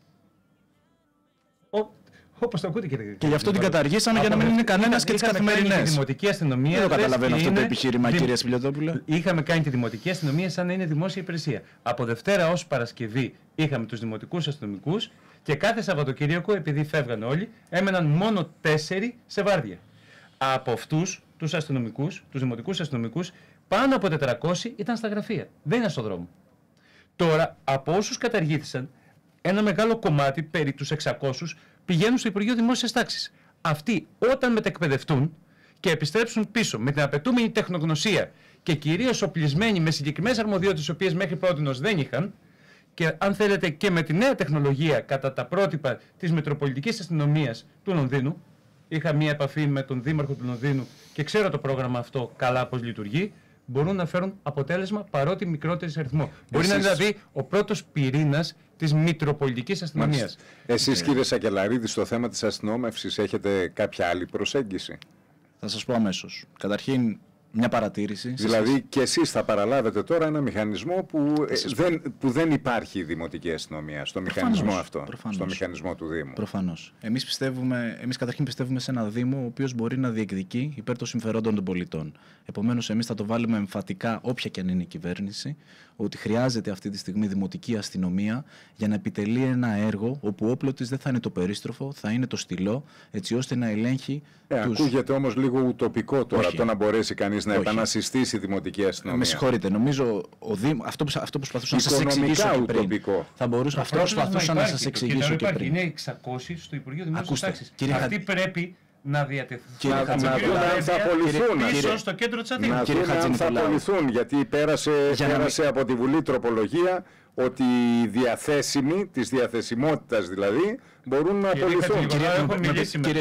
Όπως το ακούτε, κύριε. Και γι' αυτό την καταργήσαμε, για να μην είναι κανένας και τις καθημερινές. Η δημοτική αστυνομία. Δεν το καταλαβαίνω αυτό το επιχείρημα, δη... κυρία Σπηλιοτόπουλε. Είχαμε κάνει τη δημοτική αστυνομία σαν να είναι δημόσια υπηρεσία. Από Δευτέρα ως Παρασκευή είχαμε τους δημοτικούς αστυνομικούς και κάθε Σαββατοκύριακο, επειδή φεύγαν όλοι, έμεναν μόνο τέσσερι σε βάρδια. Από αυτούς τους αστυνομικούς, τους δημοτικούς αστυνομικούς, πάνω από τετρακόσιοι ήταν στα γραφεία. Δεν είναι στον δρόμο. Τώρα, από όσους καταργήθησαν, ένα μεγάλο κομμάτι, περί τους εξακόσιους, πηγαίνουν στο Υπουργείο Δημόσιας Τάξης. Αυτοί, όταν μετεκπαιδευτούν και επιστρέψουν πίσω με την απαιτούμενη τεχνογνωσία και κυρίως οπλισμένοι με συγκεκριμένες αρμοδιότητες, τις οποίες μέχρι πρότινος δεν είχαν, και αν θέλετε και με τη νέα τεχνολογία κατά τα πρότυπα της Μετροπολιτικής Αστυνομίας του Λονδίνου, είχα μία επαφή με τον Δήμαρχο του Λονδίνου και ξέρω το πρόγραμμα αυτό καλά πώς λειτουργεί, μπορούν να φέρουν αποτέλεσμα παρότι μικρότερης αριθμό. Εσείς... Μπορεί να είναι δηλαδή ο πρώτος πυρήνας της Μητροπολιτικής Αστυνομίας. Εσείς ε... κύριε Σακελαρίδη, στο θέμα της αστυνόμευσης έχετε κάποια άλλη προσέγγιση? Θα σας πω αμέσως. Καταρχήν, μια παρατήρηση. Δηλαδή σας... και εσείς θα παραλάβετε τώρα ένα μηχανισμό που, ε, δεν, που δεν υπάρχει η δημοτική αστυνομία στο προφανώς, μηχανισμό αυτό, προφανώς, στο μηχανισμό του Δήμου. Προφανώς. Εμείς πιστεύουμε, εμείς καταρχήν πιστεύουμε σε ένα Δήμο ο οποίος μπορεί να διεκδικεί υπέρ των συμφερόντων των πολιτών. Επομένως, εμείς θα το βάλουμε εμφατικά, όποια και αν είναι η κυβέρνηση, ότι χρειάζεται αυτή τη στιγμή δημοτική αστυνομία για να επιτελεί ένα έργο όπου όπλο της δεν θα είναι το περίστροφο, θα είναι το στυλό, έτσι ώστε να ελέγχει. Ε, τους... Ακούγεται όμως λίγο ουτοπικό τώρα. Όχι. Το να μπορέσει κανείς θέλεις να επανασυστήσει η δημοτική αστυνομία? Με συγχωρείτε, νομίζω ο Δήμ, αυτό, που, αυτό προσπαθούσα να σας εξηγήσω και πριν. Ουτοπικό. Θα μπορούσα, αυτό προσπαθούσα να σας εξηγήσω και πριν. Είναι εξακόσιοι στο Υπουργείο Δημόσιας Τάξης. Κύριε Αυτοί Χατζη... πρέπει να διατεθούν. Κύριε να δουν αν θα απολυθούν. Πίσω στο κέντρο της Αθήνας. Να δουν αν θα απολυθούν, γιατί πέρασε, πέρασε μην... από τη Βουλή τροπολογία ότι οι διαθέσιμοι, της διαθεσιμότητας δηλαδή, μπορούν να απολυθούν. Έχω μιλήσει με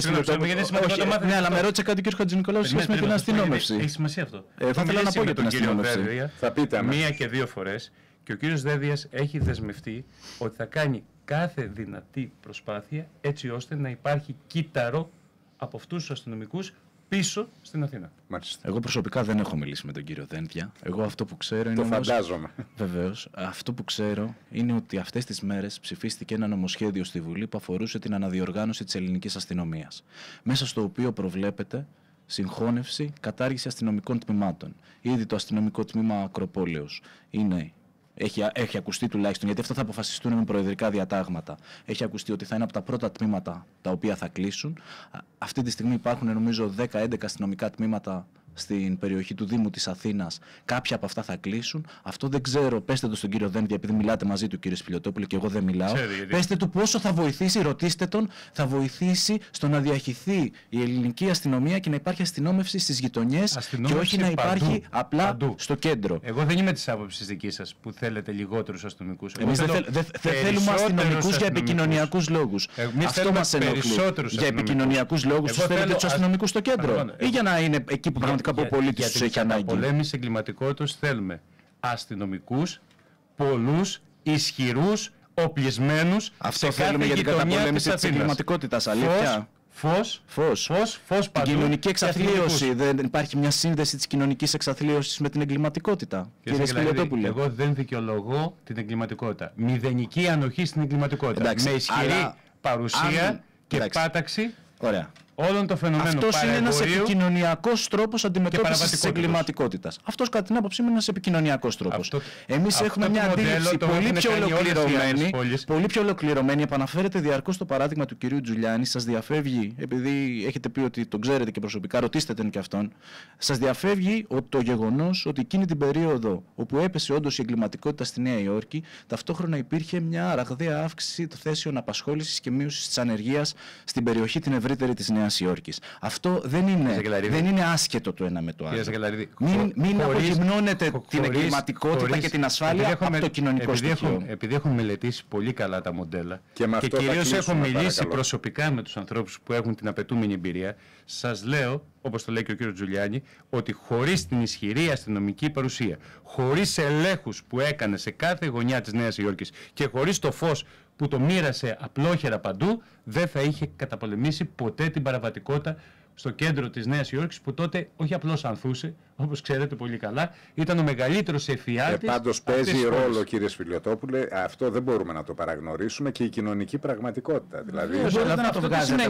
τον Ναι, αλλά με ρώτησε κάτι ο κ. Χατζηνικολάου σχέση με την αστυνόμευση. Έχει σημασία αυτό. Θα ήθελα να πω για την αστυνόμευση. Θα πείτε μία και δύο φορές και ο κύριος Δένδιας έχει δεσμευτεί ότι θα κάνει κάθε δυνατή προσπάθεια έτσι ώστε να υπάρχει κύτταρο από αυτούς τους αστυνομικούς πίσω στην Αθήνα. Μάλιστα. Εγώ προσωπικά δεν έχω μιλήσει με τον κύριο Δένδια. Εγώ αυτό που ξέρω είναι. Το όμως, φαντάζομαι. Βεβαίως. Αυτό που ξέρω είναι ότι αυτές τις μέρες ψηφίστηκε ένα νομοσχέδιο στη Βουλή που αφορούσε την αναδιοργάνωση της ελληνικής αστυνομίας. Μέσα στο οποίο προβλέπεται συγχώνευση, κατάργηση αστυνομικών τμήματων. Ήδη το αστυνομικό τμήμα Ακροπόλεως είναι. Έχει, έχει ακουστεί τουλάχιστον, γιατί αυτά θα αποφασιστούν με προεδρικά διατάγματα. Έχει ακουστεί ότι θα είναι από τα πρώτα τμήματα τα οποία θα κλείσουν. Αυτή τη στιγμή υπάρχουν νομίζω δέκα έντεκα αστυνομικά τμήματα στην περιοχή του Δήμου της Αθήνας. Κάποια από αυτά θα κλείσουν. Αυτό δεν ξέρω, πέστε το στον κύριο Δένδια, επειδή μιλάτε μαζί του κύριε Σπηλιοτόπουλο και εγώ δεν μιλάω. Ξέρετε, γιατί... Πέστε του πόσο θα βοηθήσει, ρωτήστε τον, θα βοηθήσει στο να διαχυθεί η ελληνική αστυνομία και να υπάρχει αστυνόμευση στις γειτονιές και όχι να υπάρχει παντού, απλά παντού. Στο κέντρο. Εγώ δεν είμαι της άποψης δικής σας που θέλετε λιγότερους αστυνομικούς. Εμείς δεν θέλ, δε, δε θέλουμε αστυνομικούς για επικοινωνιακούς λόγους. Εμείς αυτό μας ενοχλεί. Για επικοινωνιακούς λόγους τους θέλετε τους αστυνομικούς στο κέντρο ή για να είναι εκεί που πραγματικά από ο πολίτης τους έχει ανάγκη? Για την καταπολέμηση εγκληματικότητας θέλουμε αστυνομικούς, πολλούς, ισχυρούς, οπλισμένους. Αυτό θέλουμε για την καταπολέμηση της εγκληματικότητας, αλήθεια. Φως, φως, φως, φως παντού. Την κοινωνική εξαθλίωση. Δεν υπάρχει μια σύνδεση της κοινωνικής εξαθλίωσης με την εγκληματικότητα? Κύριε Σπηλιοτόπουλε, εγώ δεν δικαιολογώ την εγκληματικότητα. Μηδενική ανοχή στην εγκληματικότητα. Εντάξει, με ισχυρή αλλά... παρουσία αν... και εντάξει. Πάταξη. Ωραία. Όλων των φαινομένων αυτός είναι ένας επικοινωνιακός τρόπος αντιμετώπισης της εγκληματικότητας. Αυτός κατά την άποψή μου είναι ένας επικοινωνιακός τρόπος. Εμείς έχουμε μια αντίληψη πολύ πιο ολοκληρωμένη, πολύ πιο ολοκληρωμένη. Επαναφέρεται διαρκώς το παράδειγμα του κυρίου Τζουλιάνη. Σας διαφεύγει, επειδή έχετε πει ότι τον ξέρετε και προσωπικά, ρωτήστε τον και αυτόν. Σας διαφεύγει το γεγονός ότι εκείνη την περίοδο όπου έπεσε όντως η εγκληματικότητα στη Νέα Υόρκη, ταυτόχρονα υπήρχε μια ραγδαία αύξηση των θέσεων απασχόλησης και μείωσης της ανεργίας στην περιοχή την ευρύτερη της Νέας Υόρκης. Αυτό δεν είναι, δεν είναι άσχετο το ένα με το άλλο. Μην, μην απογυμνώνετε χω, την χωρίς, εγκληματικότητα χωρίς, και την ασφάλεια από με, το κοινωνικό επειδή στοιχείο. Έχω, επειδή έχω μελετήσει πολύ καλά τα μοντέλα και, και κυρίως έχω μιλήσει παρακαλώ. προσωπικά με τους ανθρώπους που έχουν την απαιτούμενη εμπειρία, σας λέω, όπως το λέει και ο κύριος Τζουλιάνη, ότι χωρίς την ισχυρή αστυνομική παρουσία, χωρίς ελέγχους που έκανε σε κάθε γωνιά της Νέας Υόρκης και χωρίς το φως που το μοίρασε απλόχερα παντού, δεν θα είχε καταπολεμήσει ποτέ την παραβατικότητα στο κέντρο της Νέας Υόρκης, που τότε όχι απλώς ανθούσε, όπως ξέρετε πολύ καλά, ήταν ο μεγαλύτερος εφιάλτης. Ε, πάντως παίζει ρόλο, κύριε Σπηλιοτόπουλε, αυτό δεν μπορούμε να το παραγνωρίσουμε, και η κοινωνική πραγματικότητα. Δηλαδή, δεν μπορείτε να το βγάζετε.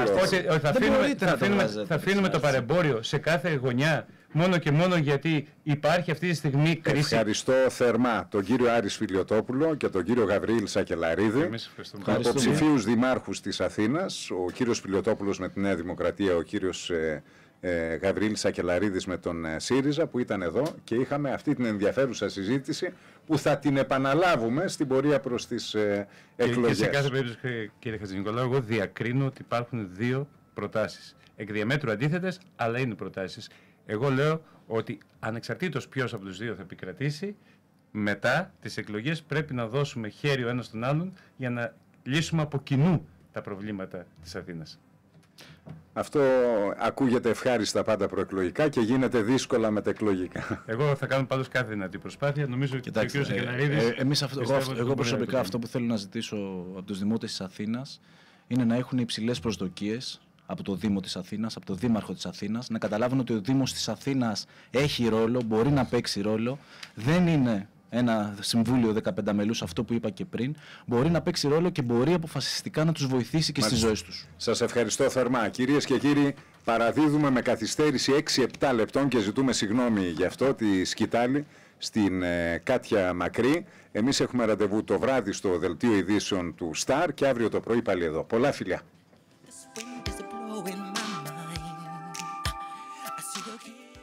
Θα αφήνουμε το παρεμπόριο σε κάθε γωνιά μόνο και μόνο γιατί υπάρχει αυτή τη στιγμή κρίση. Ευχαριστώ θερμά τον κύριο Άρη Σπηλιοτόπουλο και τον κύριο Γαβριήλ Σακελαρίδη, υποψηφίους δημάρχους της Αθήνας, ο κύριος Σπηλιοτόπουλος με τη Νέα Δημοκρατία, ο κύριος ε, ε, Γαβριήλ Σακελαρίδης με τον ε, ΣΥΡΙΖΑ, που ήταν εδώ και είχαμε αυτή την ενδιαφέρουσα συζήτηση που θα την επαναλάβουμε στην πορεία προς τις ε, εκλογές. Και σε κάθε περίπτωση, κύριε Χατζηνικολάου, εγώ διακρίνω ότι υπάρχουν δύο προτάσεις. Εκ διαμέτρου αντίθετες, αλλά είναι προτάσεις. Εγώ λέω ότι ανεξαρτήτως ποιος από τους δύο θα επικρατήσει, μετά τις εκλογές πρέπει να δώσουμε χέρι ο ένας στον άλλον για να λύσουμε από κοινού τα προβλήματα της Αθήνας. Αυτό ακούγεται ευχάριστα πάντα προεκλογικά και γίνεται δύσκολα μετεκλογικά. Εγώ θα κάνω πάντως κάθε δυνατή προσπάθεια. Νομίζω ότι ο κ. Σακελαρίδης... Ε, εμείς αυτό, εγώ, εγώ προσωπικά αυτό που θέλω να ζητήσω από τους δημότες της Αθήνας είναι να έχουν υψηλές προσδοκίες από το Δήμο της Αθήνας, από το Δήμαρχο της Αθήνας, να καταλάβουν ότι ο Δήμος της Αθήνας έχει ρόλο, μπορεί να παίξει ρόλο, δεν είναι ένα συμβούλιο δεκαπέντε μελούς, αυτό που είπα και πριν, μπορεί να παίξει ρόλο και μπορεί αποφασιστικά να τους βοηθήσει και στις ζωές τους. Σας ευχαριστώ θερμά. Κυρίες και κύριοι, παραδίδουμε με καθυστέρηση έξι επτά λεπτών και ζητούμε συγγνώμη γι' αυτό τη σκητάλη στην ε, Κάτια Μακρύ. Εμείς έχουμε ραντεβού το βράδυ στο δελτίο ειδήσεων του Σταρ και αύριο το πρωί πάλι εδώ. Πολλά φιλιά. In my mind, I see your